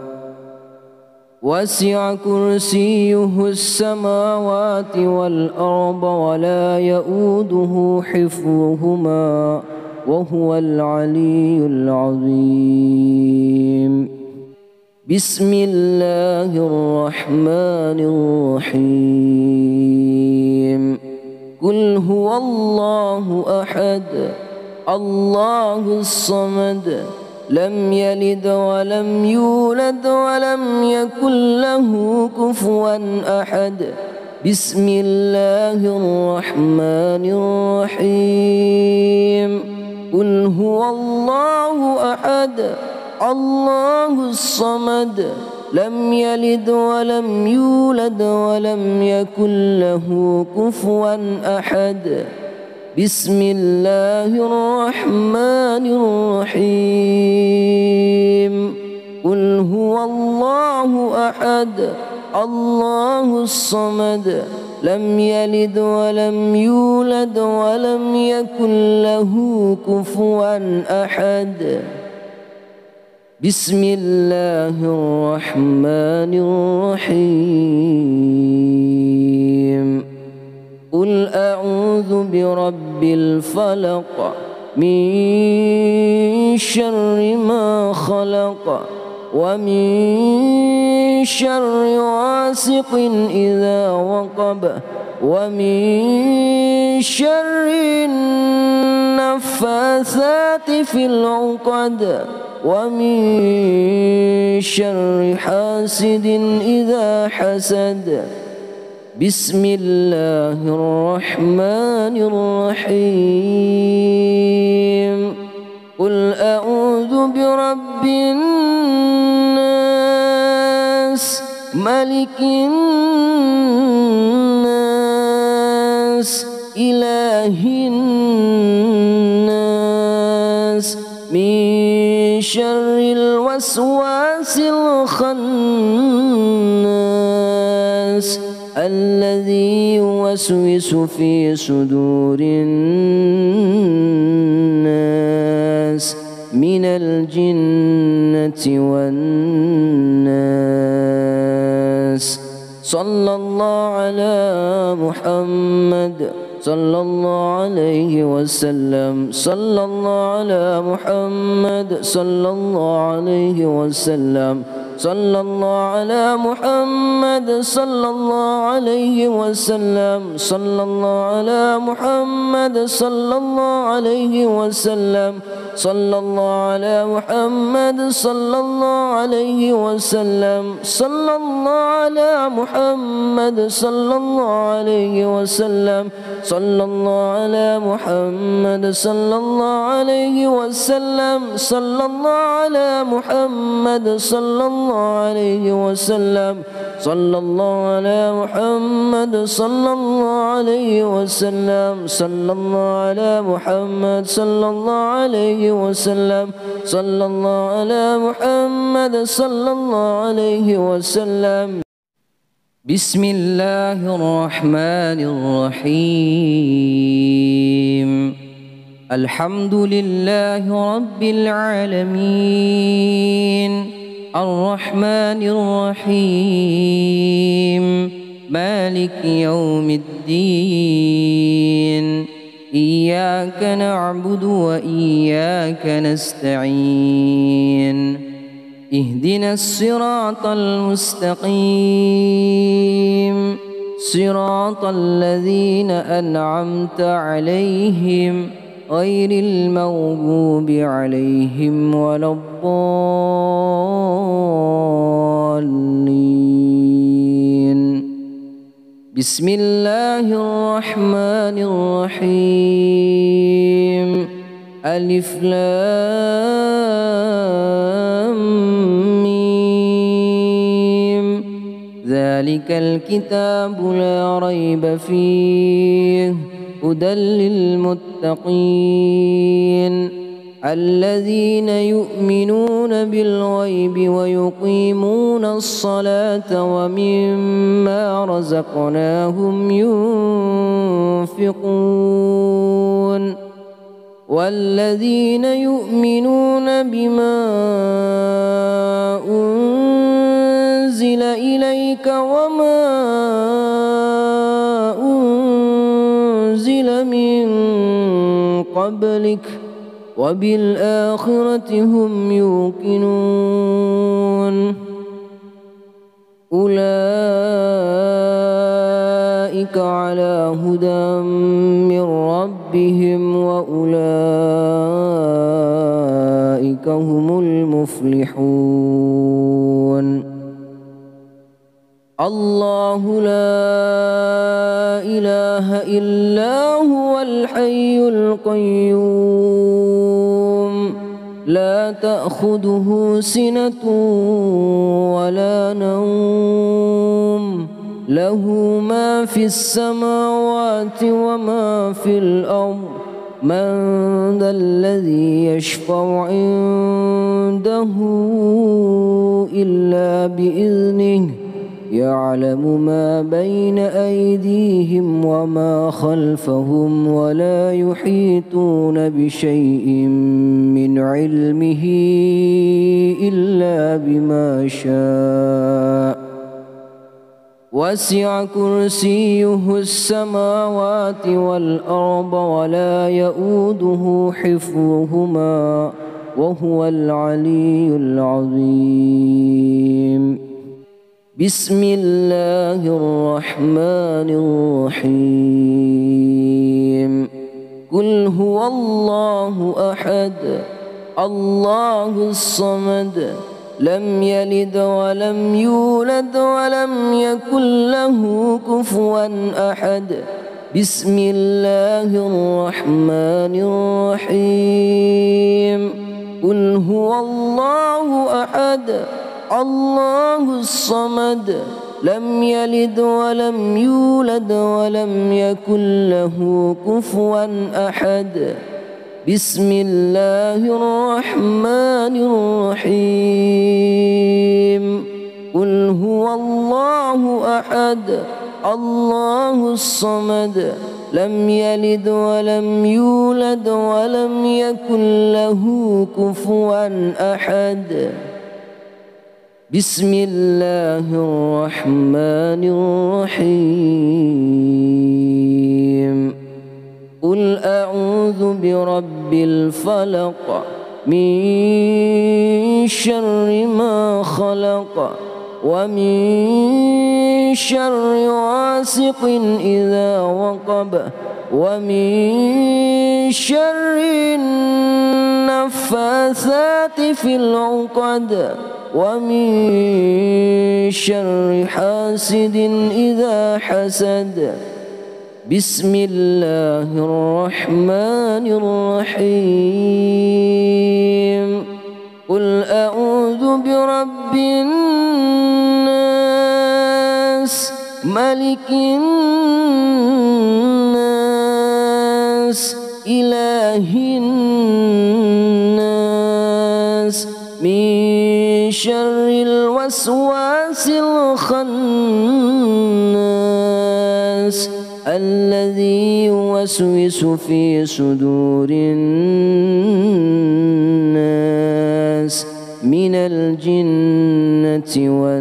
وسع كرسيه السماوات والأرض ولا يؤوده حفظهما وهو العلي العظيم. بسم الله الرحمن الرحيم. قل هو الله أحد الله الصمد لم يلد ولم يولد ولم يكن له كفوا أحد. بسم الله الرحمن الرحيم. قل هو الله أحد الله الصمد لم يلد ولم يولد ولم يكن له كفوا أحد. بسم الله الرحمن الرحيم. قل هو الله أحد الله الصمد لم يلد ولم يولد ولم يكن له كفوا أحد. بسم الله الرحمن الرحيم. قل أعوذ برب الفلق من شر ما خلق ومن شر غاسق إذا وقب ومن شر النفاثات في العقد ومن شر حاسد إذا حسد. بسم الله الرحمن الرحيم. قل أعوذ برب الناس ملك الناس إله الناس من شر الوسواس الخناس الذي يوسوس في صدور الناس من الجنة والناس. صلى الله على محمد صلى الله عليه وسلم صلى الله على محمد صلى الله عليه وسلم صلى الله على محمد صلى الله عليه وسلم صلى الله على محمد صلى الله عليه وسلم صلى الله على محمد صلى الله عليه وسلم صلى الله على محمد صلى الله عليه وسلم صلى الله على محمد صلى الله عليه وسلم صلى الله على محمد صلى الله عليه وسلم صلى الله على محمد صلى الله عليه وسلم صلى الله على محمد صلى الله عليه وسلم صلى الله على محمد صلى الله عليه وسلم. بسم الله الرحمن الرحيم. الحمد لله رب العالمين الرحمن الرحيم مالك يوم الدين إياك نعبد وإياك نستعين اهدنا الصراط المستقيم صراط الذين أنعمت عليهم غير المغضوب عليهم ولا الضالين. بسم الله الرحمن الرحيم. ألف لام ميم. ذلك الكتاب لا ريب فيه هدى للمتقين الذين يؤمنون بالغيب ويقيمون الصلاة ومما رزقناهم ينفقون والذين يؤمنون بما أنزل إليك وما أنزل من قبلك وبالآخرة هم يوقنون أولئك على هدى من ربهم وأولئك هم المفلحون. الله لا إله إلا هو الحي القيوم لا تأخذه سنة ولا نوم له ما في السماوات وما في الأرض من ذا الذي يشفع عنده إلا بإذنه يعلم ما بين أيديهم وما خلفهم ولا يحيطون بشيء من علمه إلا بما شاء وسع كرسيه السماوات والأرض ولا يؤوده حفظهما وهو العلي العظيم. بسم الله الرحمن الرحيم. قل هو الله أحد الله الصمد لم يلد ولم يولد ولم يكن له كفوا أحد. بسم الله الرحمن الرحيم. قل هو الله أحد الله الصمد لم يلد ولم يولد ولم يكن له كفوا أحد. بسم الله الرحمن الرحيم. قل هو الله أحد الله الصمد لم يلد ولم يولد ولم يكن له كفوا أحد. بسم الله الرحمن الرحيم قل أعوذ برب الفلق من شر ما خلق ومن شر غاسق إذا وقب ومن شر النفاثات في العقد ومن شر حاسد إذا حسد بسم الله الرحمن الرحيم قل أعوذ برب الناس ملك الناس إله الناس من شر الوسواس الخناس الذي يوسوس في صدور الناس من الجنة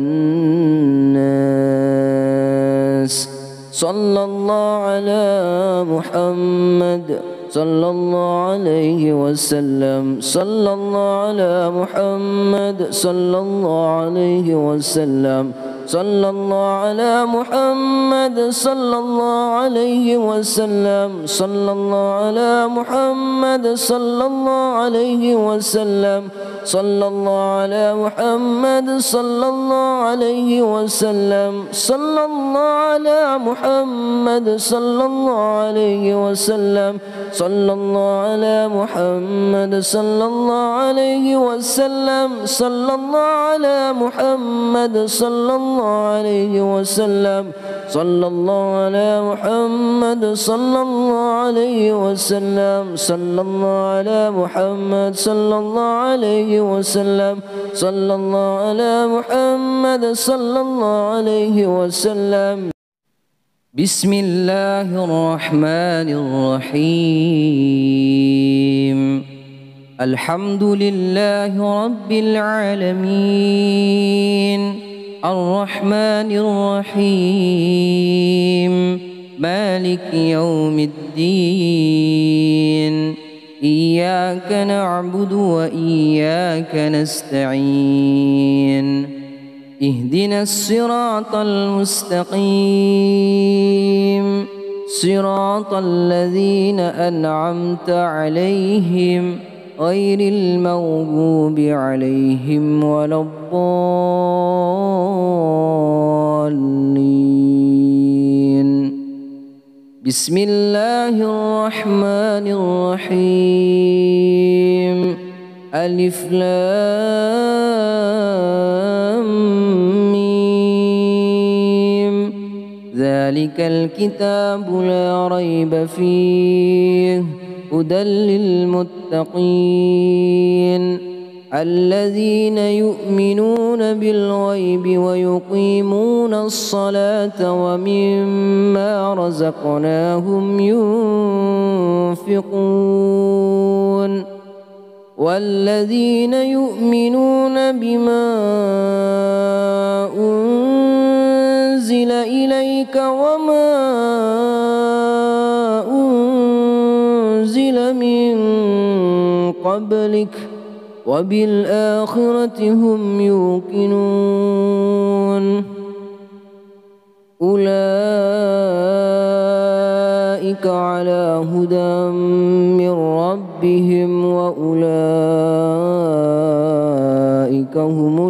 والناس صلى الله على محمد صلى الله عليه وسلم صلى الله على محمد صلى الله عليه وسلم صلى الله على محمد صلى الله عليه وسلم صلى الله على محمد صلى الله عليه وسلم صلى الله على محمد صلى الله عليه وسلم صلى الله على محمد صلى الله عليه وسلم صلى الله على محمد صلى الله عليه وسلم صلى الله على محمد صلى الله عليه وسلم صلى الله على محمد صلى الله عليه وسلم صلى الله على محمد صلى الله عليه وسلم صلى الله على محمد صلى الله عليه وسلم بسم الله الرحمن الرحيم الحمد لله رب العالمين الرحمن الرحيم مالك يوم الدين إياك نعبد وإياك نستعين اهدنا الصراط المستقيم صراط الذين أنعمت عليهم غير المغضوب عليهم ولا الضالين بسم الله الرحمن الرحيم ألف لام ميم ذلك الكتاب لا ريب فيه هدى للمتقين الذين يؤمنون بالغيب ويقيمون الصلاة ومما رزقناهم ينفقون والذين يؤمنون بما أنزل إليك وما أنزل من قبلك وبالآخرة هم يوقنون أولئك على هدى من ربهم وأولئك هم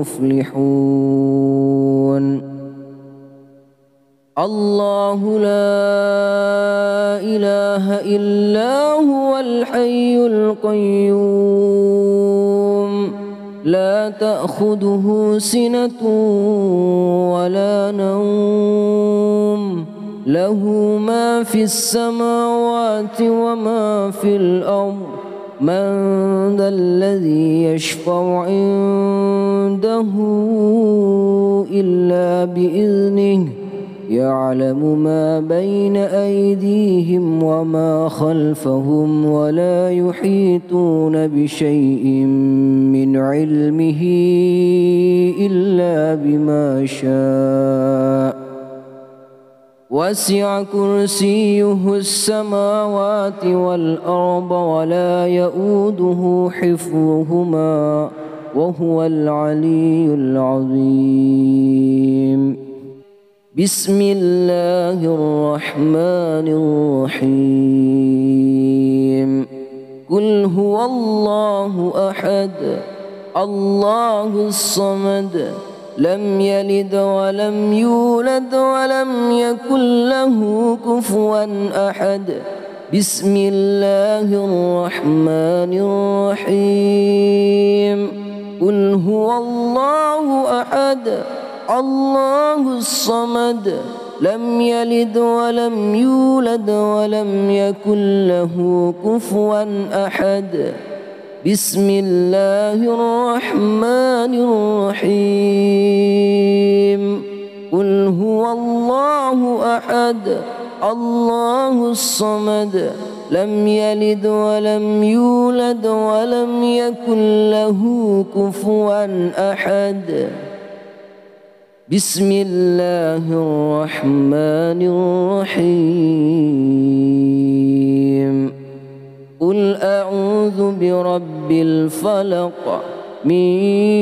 المفلحون الله لا إله إلا هو الحي القيوم لا تأخذه سنة ولا نوم له ما في السماوات وما في الأرض من ذا الذي يشفع عنده إلا بإذنه يعلم ما بين أيديهم وما خلفهم ولا يحيطون بشيء من علمه إلا بما شاء وسع كرسيه السماوات والأرض ولا يؤوده حفظهما وهو العلي العظيم. بسم الله الرحمن الرحيم. قل هو الله أحد الله الصمد لم يلد ولم يولد ولم يكن له كفوا أحد. بسم الله الرحمن الرحيم. قل هو الله أحد الله الصمد لم يلد ولم يولد ولم يكن له كفوا أحد. بسم الله الرحمن الرحيم. قل هو الله أحد الله الصمد لم يلد ولم يولد ولم يكن له كفوا أحد. بسم الله الرحمن الرحيم. قل أعوذ برب الفلق من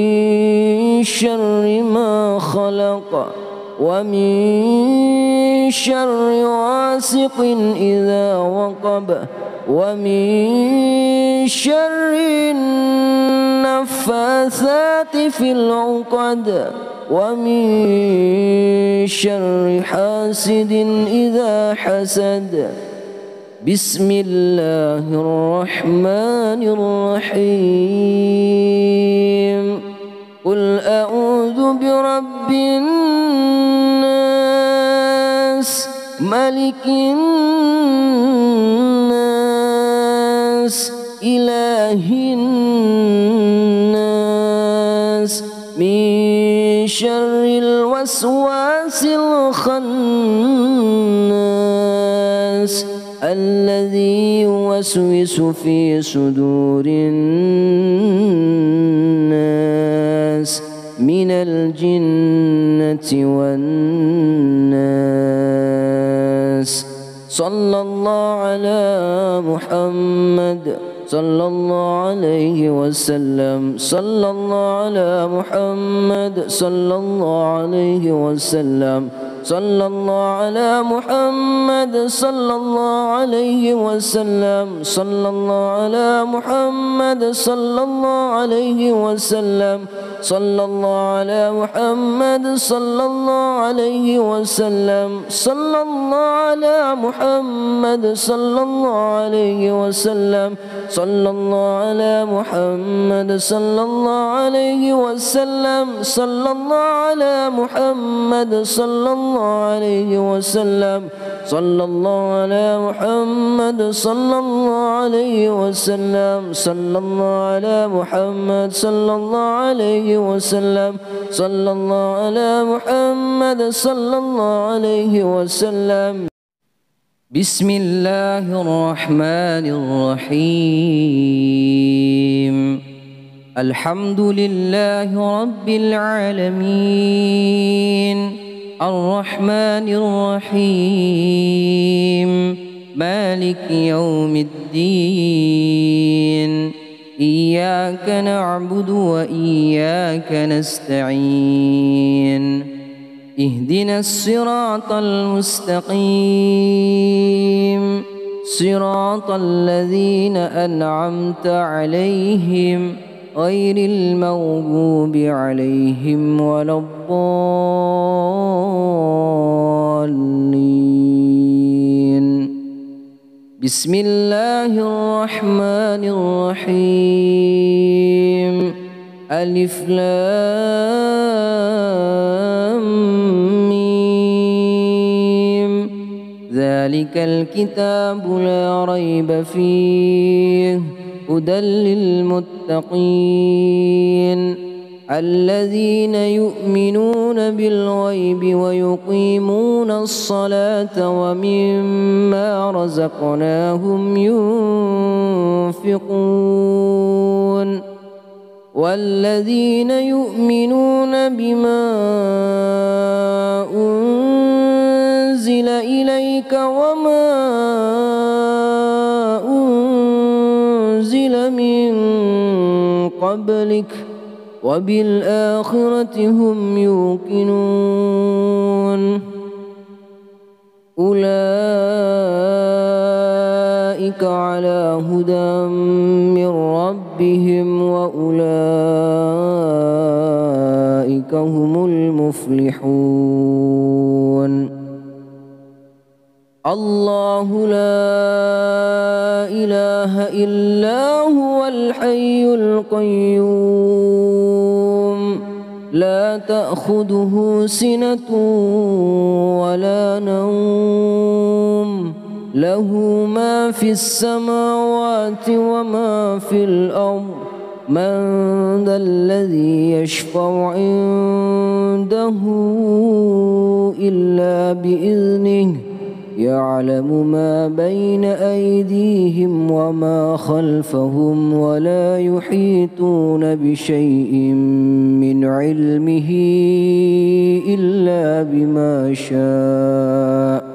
شر ما خلق ومن شر غاسق إذا وقب ومن شر النفاثات في العقد ومن شر حاسد إذا حسد. بسم الله الرحمن الرحيم. قل أعوذ برب الناس ملك الناس إله الناس من شر الوسواس الخناس الذي يوسوس في صدور الناس من الجنة والناس. صلى الله على محمد صلى الله عليه وسلم. صلى الله على محمد صلى الله عليه وسلم. صلى الله على محمد صلى الله عليه وسلم. صلى الله على محمد صلى الله عليه وسلم. صلى الله على محمد صلى الله عليه وسلم. صلى الله على محمد صلى الله عليه وسلم. صلى الله على محمد صلى الله عليه وسلم. صلى الله على محمد صلى الله عليه وسلم. صلى الله على محمد صلى الله عليه وسلم. صلى الله على محمد صلى الله عليه وسلم. صلى الله على محمد صلى الله عليه وسلم. بسم الله الرحمن الرحيم. الحمد لله رب العالمين الرحمن الرحيم مالك يوم الدين. إياك نعبد وإياك نستعين. اهدنا الصراط المستقيم صراط الذين أنعمت عليهم غير المغضوب عليهم ولا الضالين. بسم الله الرحمن الرحيم. ألف لام ميم. ذلك الكتاب لا ريب فيه هدى للمتقين الذين يؤمنون بالغيب ويقيمون الصلاة ومما رزقناهم ينفقون والذين يؤمنون بما أنزل إليك وما أنزل من قبلك وبالآخرة هم يوقنون أولئك على هدى من ربهم وأولئك هم المفلحون الله لا إله إلا هو الحي القيوم لا تأخذه سنة ولا نوم له ما في السماوات وما في الأرض من ذا الذي يشفع عنده إلا بإذنه يعلم ما بين أيديهم وما خلفهم ولا يحيطون بشيء من علمه إلا بما شاء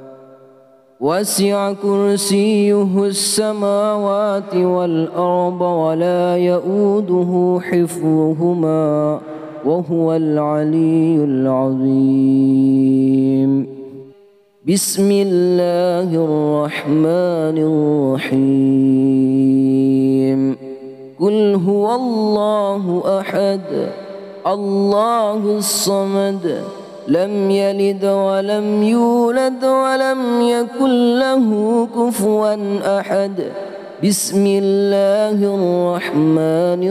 وسع كرسيه السماوات والأرض ولا يؤوده حفظهما وهو العلي العظيم بسم الله الرحمن الرحيم قل هو الله أحد الله الصمد لم يلد ولم يولد ولم يكن له كفوا أحد بسم الله الرحمن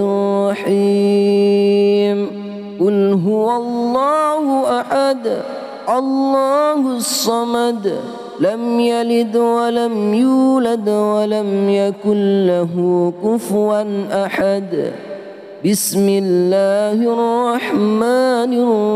الرحيم قل هو الله أحد الله الصمد لم يلد ولم يولد ولم يكن له كفوا أحد بسم الله الرحمن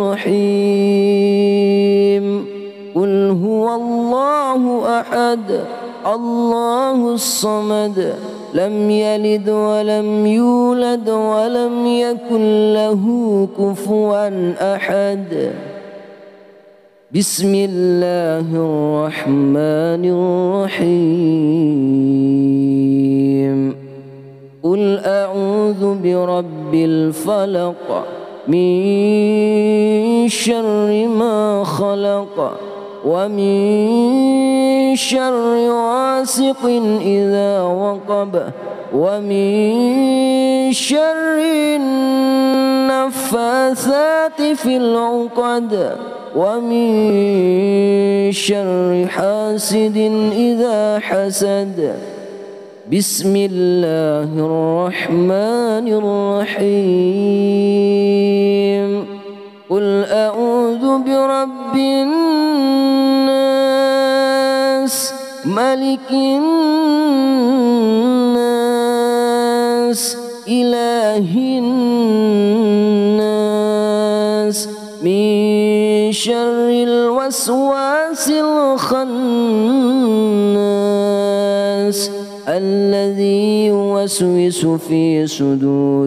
الرحيم قل هو الله أحد الله الصمد لم يلد ولم يولد ولم يكن له كفوا أحد بسم الله الرحمن الرحيم قل أعوذ برب الفلق من شر ما خلق ومن شر غاسق إذا وقب ومن شر النفاثات في العقد ومن شر حاسد إذا حسد بسم الله الرحمن الرحيم قل أعوذ برب الناس ملك الناس إله الناس من شر الوسواس الخناس الذي يوسوس في صدور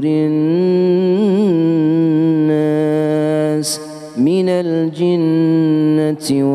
الناس من الجنة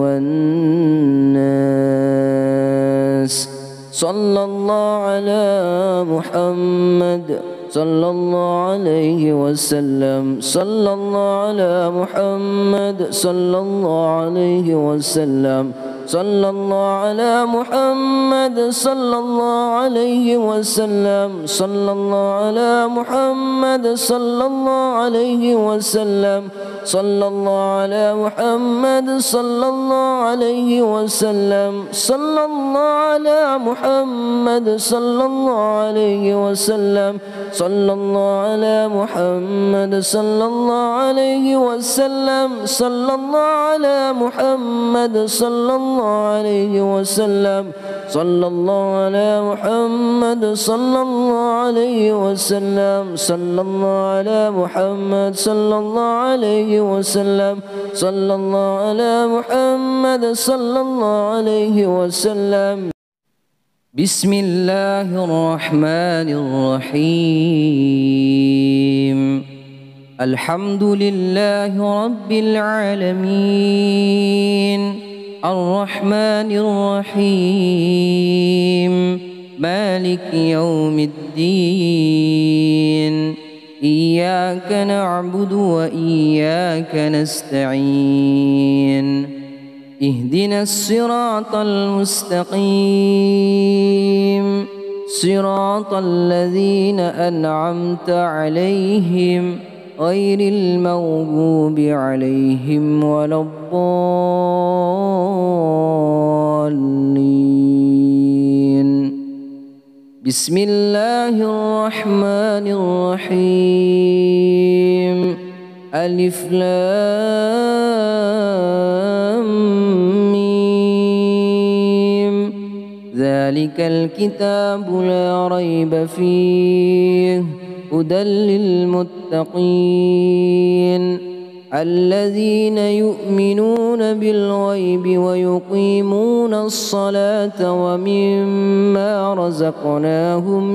والناس صلى الله على محمد صلى الله عليه وسلم صلى الله على محمد صلى الله عليه وسلم صلى الله على محمد صلى الله عليه وسلم صلى الله على محمد صلى الله عليه وسلم صلى الله على محمد صلى الله عليه وسلم صلى الله على محمد صلى الله عليه وسلم صلى الله على محمد صلى الله عليه وسلم صلى الله على محمد صلى الله الله عليه وسلم صلى الله على محمد صلى الله عليه وسلم صلى الله على محمد صلى الله عليه وسلم صلى الله على محمد صلى الله عليه وسلم. بسم الله الرحمن الرحيم. الحمد لله رب العالمين الرحمن الرحيم مالك يوم الدين إياك نعبد وإياك نستعين اهدنا الصراط المستقيم صراط الذين أنعمت عليهم غير المغضوب عليهم ولا الضالين. بسم الله الرحمن الرحيم. ألف لام ميم. ذلك الكتاب لا ريب فيه هدى للمتقين الذين يؤمنون بالغيب ويقيمون الصلاة ومما رزقناهم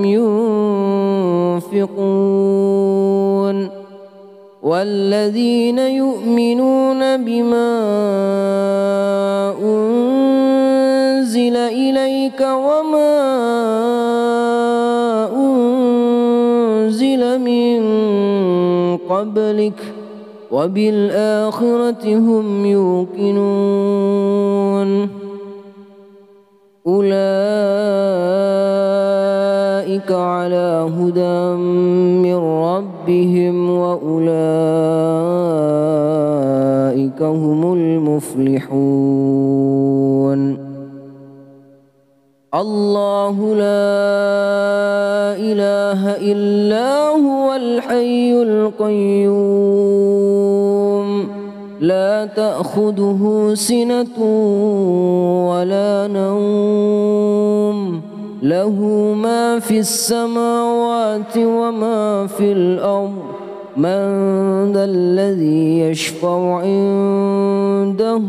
ينفقون والذين يؤمنون بما أنزل إليك وما أنزل من قبلك وبالآخرة هم يوقنون أولئك على هدى من ربهم وأولئك هم المفلحون. الله لا إله إلا هو الحي القيوم لا تأخذه سنة ولا نوم له ما في السماوات وما في الأرض من ذا الذي يشفع عنده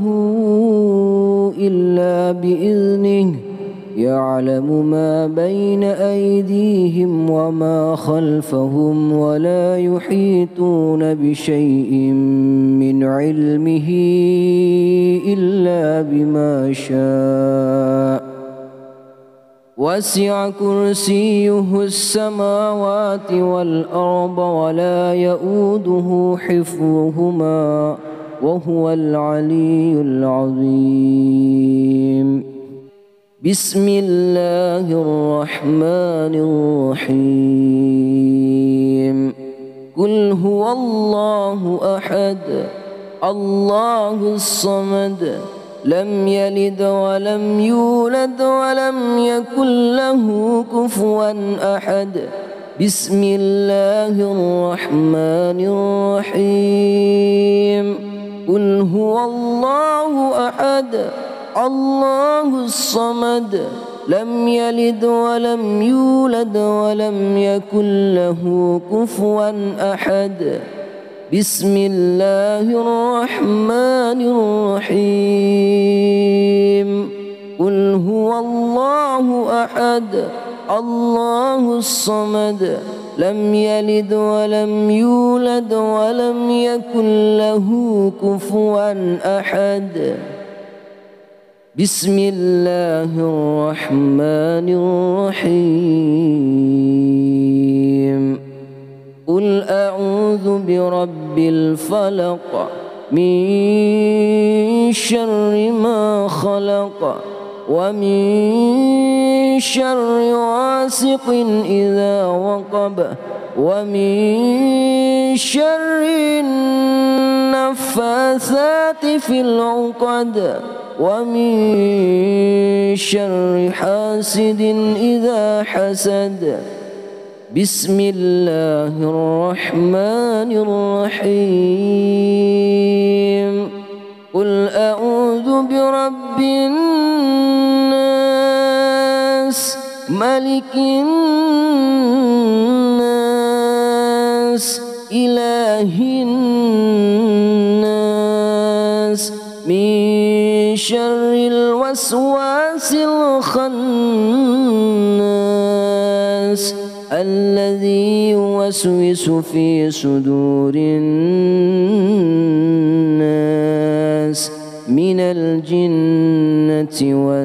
إلا بإذنه يعلم ما بين أيديهم وما خلفهم ولا يحيطون بشيء من علمه إلا بما شاء وسع كرسيه السماوات والأرض ولا يؤوده حفظهما وهو العلي العظيم. بسم الله الرحمن الرحيم. قل هو الله أحد الله الصمد لم يلد ولم يولد ولم يكن له كفوا أحد. بسم الله الرحمن الرحيم. قل هو الله أحد الله الصمد لم يلد ولم يولد ولم يكن له كفوا أحد. بسم الله الرحمن الرحيم. قل هو الله أحد الله الصمد لم يلد ولم يولد ولم يكن له كفوا أحد. بسم الله الرحمن الرحيم. قل أعوذ برب الفلق من شر ما خلق ومن شر غاسق إذا وقب ومن شر النفاثات في العقد ومن شر حاسد إذا حسد. بسم الله الرحمن الرحيم. قل أعوذ برب الناس ملك الناس إله الناس من شر الوسواس الخناس الذي يوسوس في صدور الناس من الجنة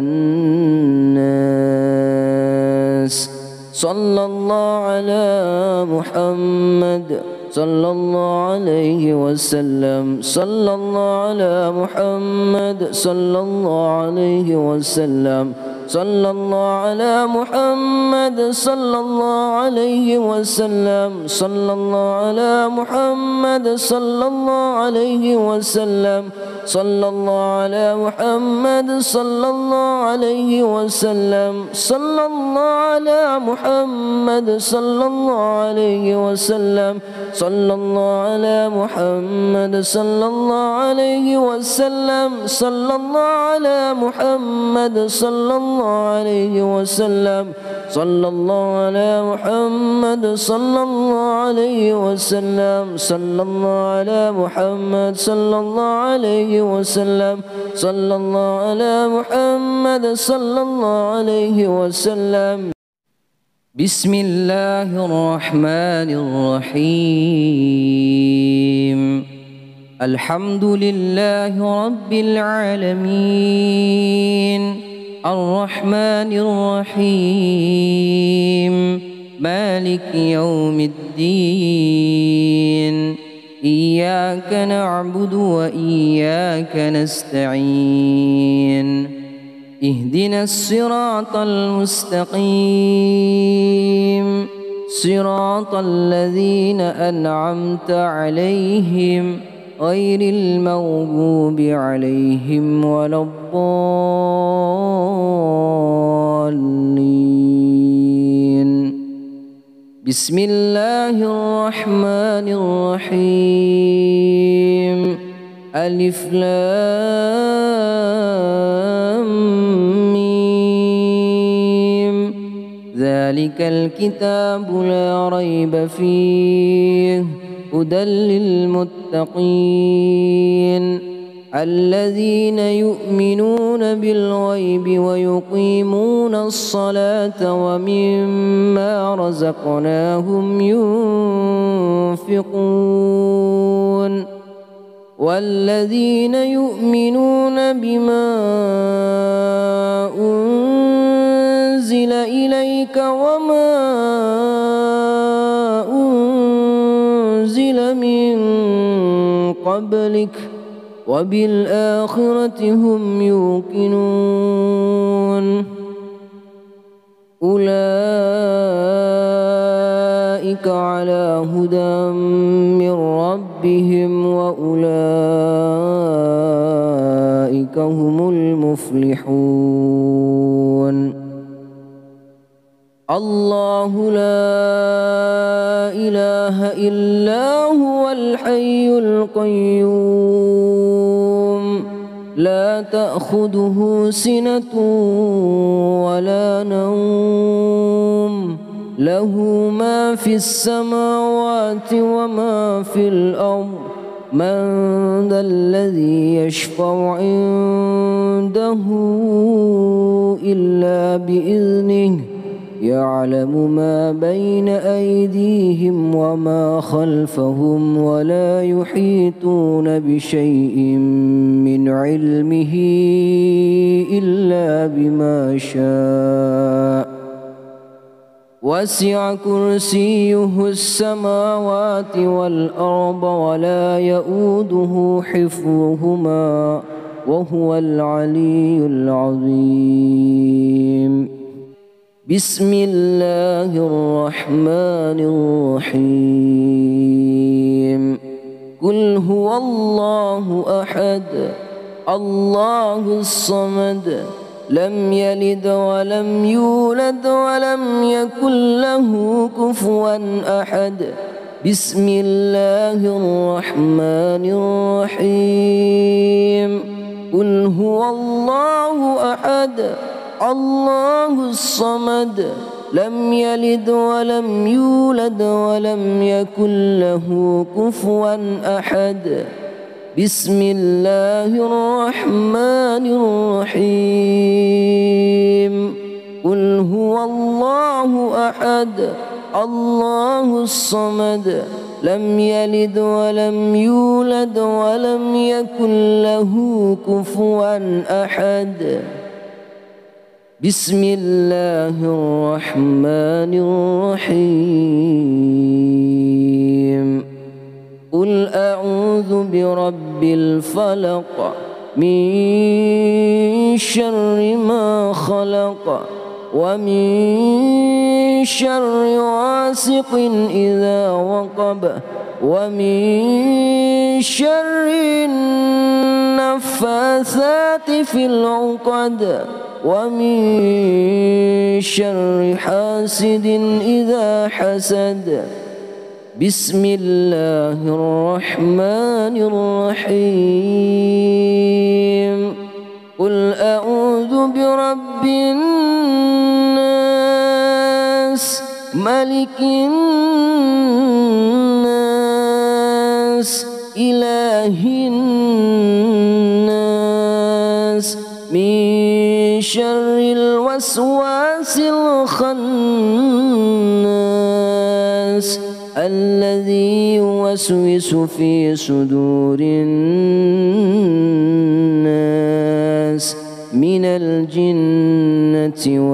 والناس. صلى الله على محمد صلى الله عليه وسلم. صلى الله على محمد صلى الله عليه وسلم. صلى الله على محمد صلى الله عليه وسلم. صلى الله على محمد صلى الله عليه وسلم. صلى الله على محمد صلى الله عليه وسلم. صلى الله على محمد صلى الله عليه وسلم. صلى الله على محمد صلى الله عليه وسلم. صلى الله على محمد صلى الله عليه وسلم. صلى الله على محمد صلى الله عليه وسلم. صلى الله على محمد صلى الله عليه وسلم. صلى الله على محمد صلى الله عليه وسلم. بسم الله الرحمن الرحيم. الحمد لله رب العالمين الرحمن الرحيم مالك يوم الدين إياك نعبد وإياك نستعين اهدنا الصراط المستقيم صراط الذين أنعمت عليهم غير المغضوب عليهم ولا الضالين. بسم الله الرحمن الرحيم. ألف لام ميم ذلك الكتاب لا ريب فيه هدى للمتقين الذين يؤمنون بالغيب ويقيمون الصلاة ومما رزقناهم ينفقون والذين يؤمنون بما أنزل إليك وما أنزل من قبلك وبالآخرة هم يوقنون أولئك على هدى من ربهم وأولئك هم المفلحون. الله لا إله إلا هو الحي القيوم لا تأخذه سنة ولا نوم له ما في السماوات وما في الأرض من ذا الذي يشفع عنده إلا بإذنه يعلم ما بين أيديهم وما خلفهم ولا يحيطون بشيء من علمه إلا بما شاء وسع كرسيه السماوات والأرض ولا يؤوده حفظهما وهو العلي العظيم. بسم الله الرحمن الرحيم. قل هو الله أحد الله الصمد لم يلد ولم يولد ولم يكن له كفوا أحد. بسم الله الرحمن الرحيم. قل قل هو الله أحد الله الصمد لم يلد ولم يولد ولم يكن له كفوا أحد بسم الله الرحمن الرحيم قل هو الله أحد الله الصمد لم يلد ولم يولد ولم يكن له كفوا أحد بسم الله الرحمن الرحيم قل أعوذ برب الفلق من شر ما خلق ومن شر غاسق إذا وقب ومن شر النفاثات في العقد ومن شر حاسد إذا حسد بسم الله الرحمن الرحيم قل أعوذ برب الناس ملك الناس إله الناس من شر الوسواس الخناس الذي يوسوس في صدور الناس من الجنة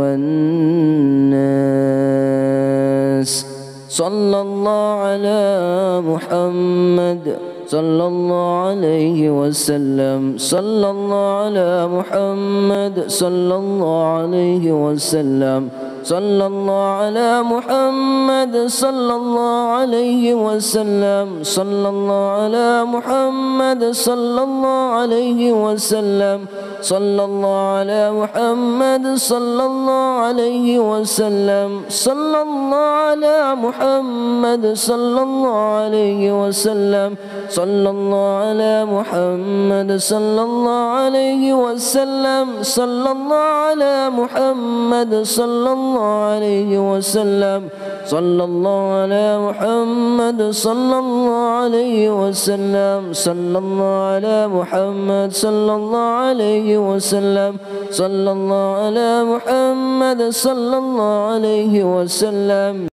والناس صلى الله على محمد صلى الله عليه وسلم صلى الله على محمد صلى الله عليه وسلم صلى الله على محمد صلى الله عليه وسلم صلى الله على محمد صلى الله عليه وسلم صلى الله على محمد صلى الله عليه وسلم صلى الله على محمد صلى الله عليه وسلم صلى الله على محمد صلى الله عليه وسلم صلى الله على محمد صلى الله عليه وسلم صلى الله على محمد صلى الله عليه وسلم صلى الله على محمد صلى الله عليه وسلم صلى الله على محمد صلى الله عليه وسلم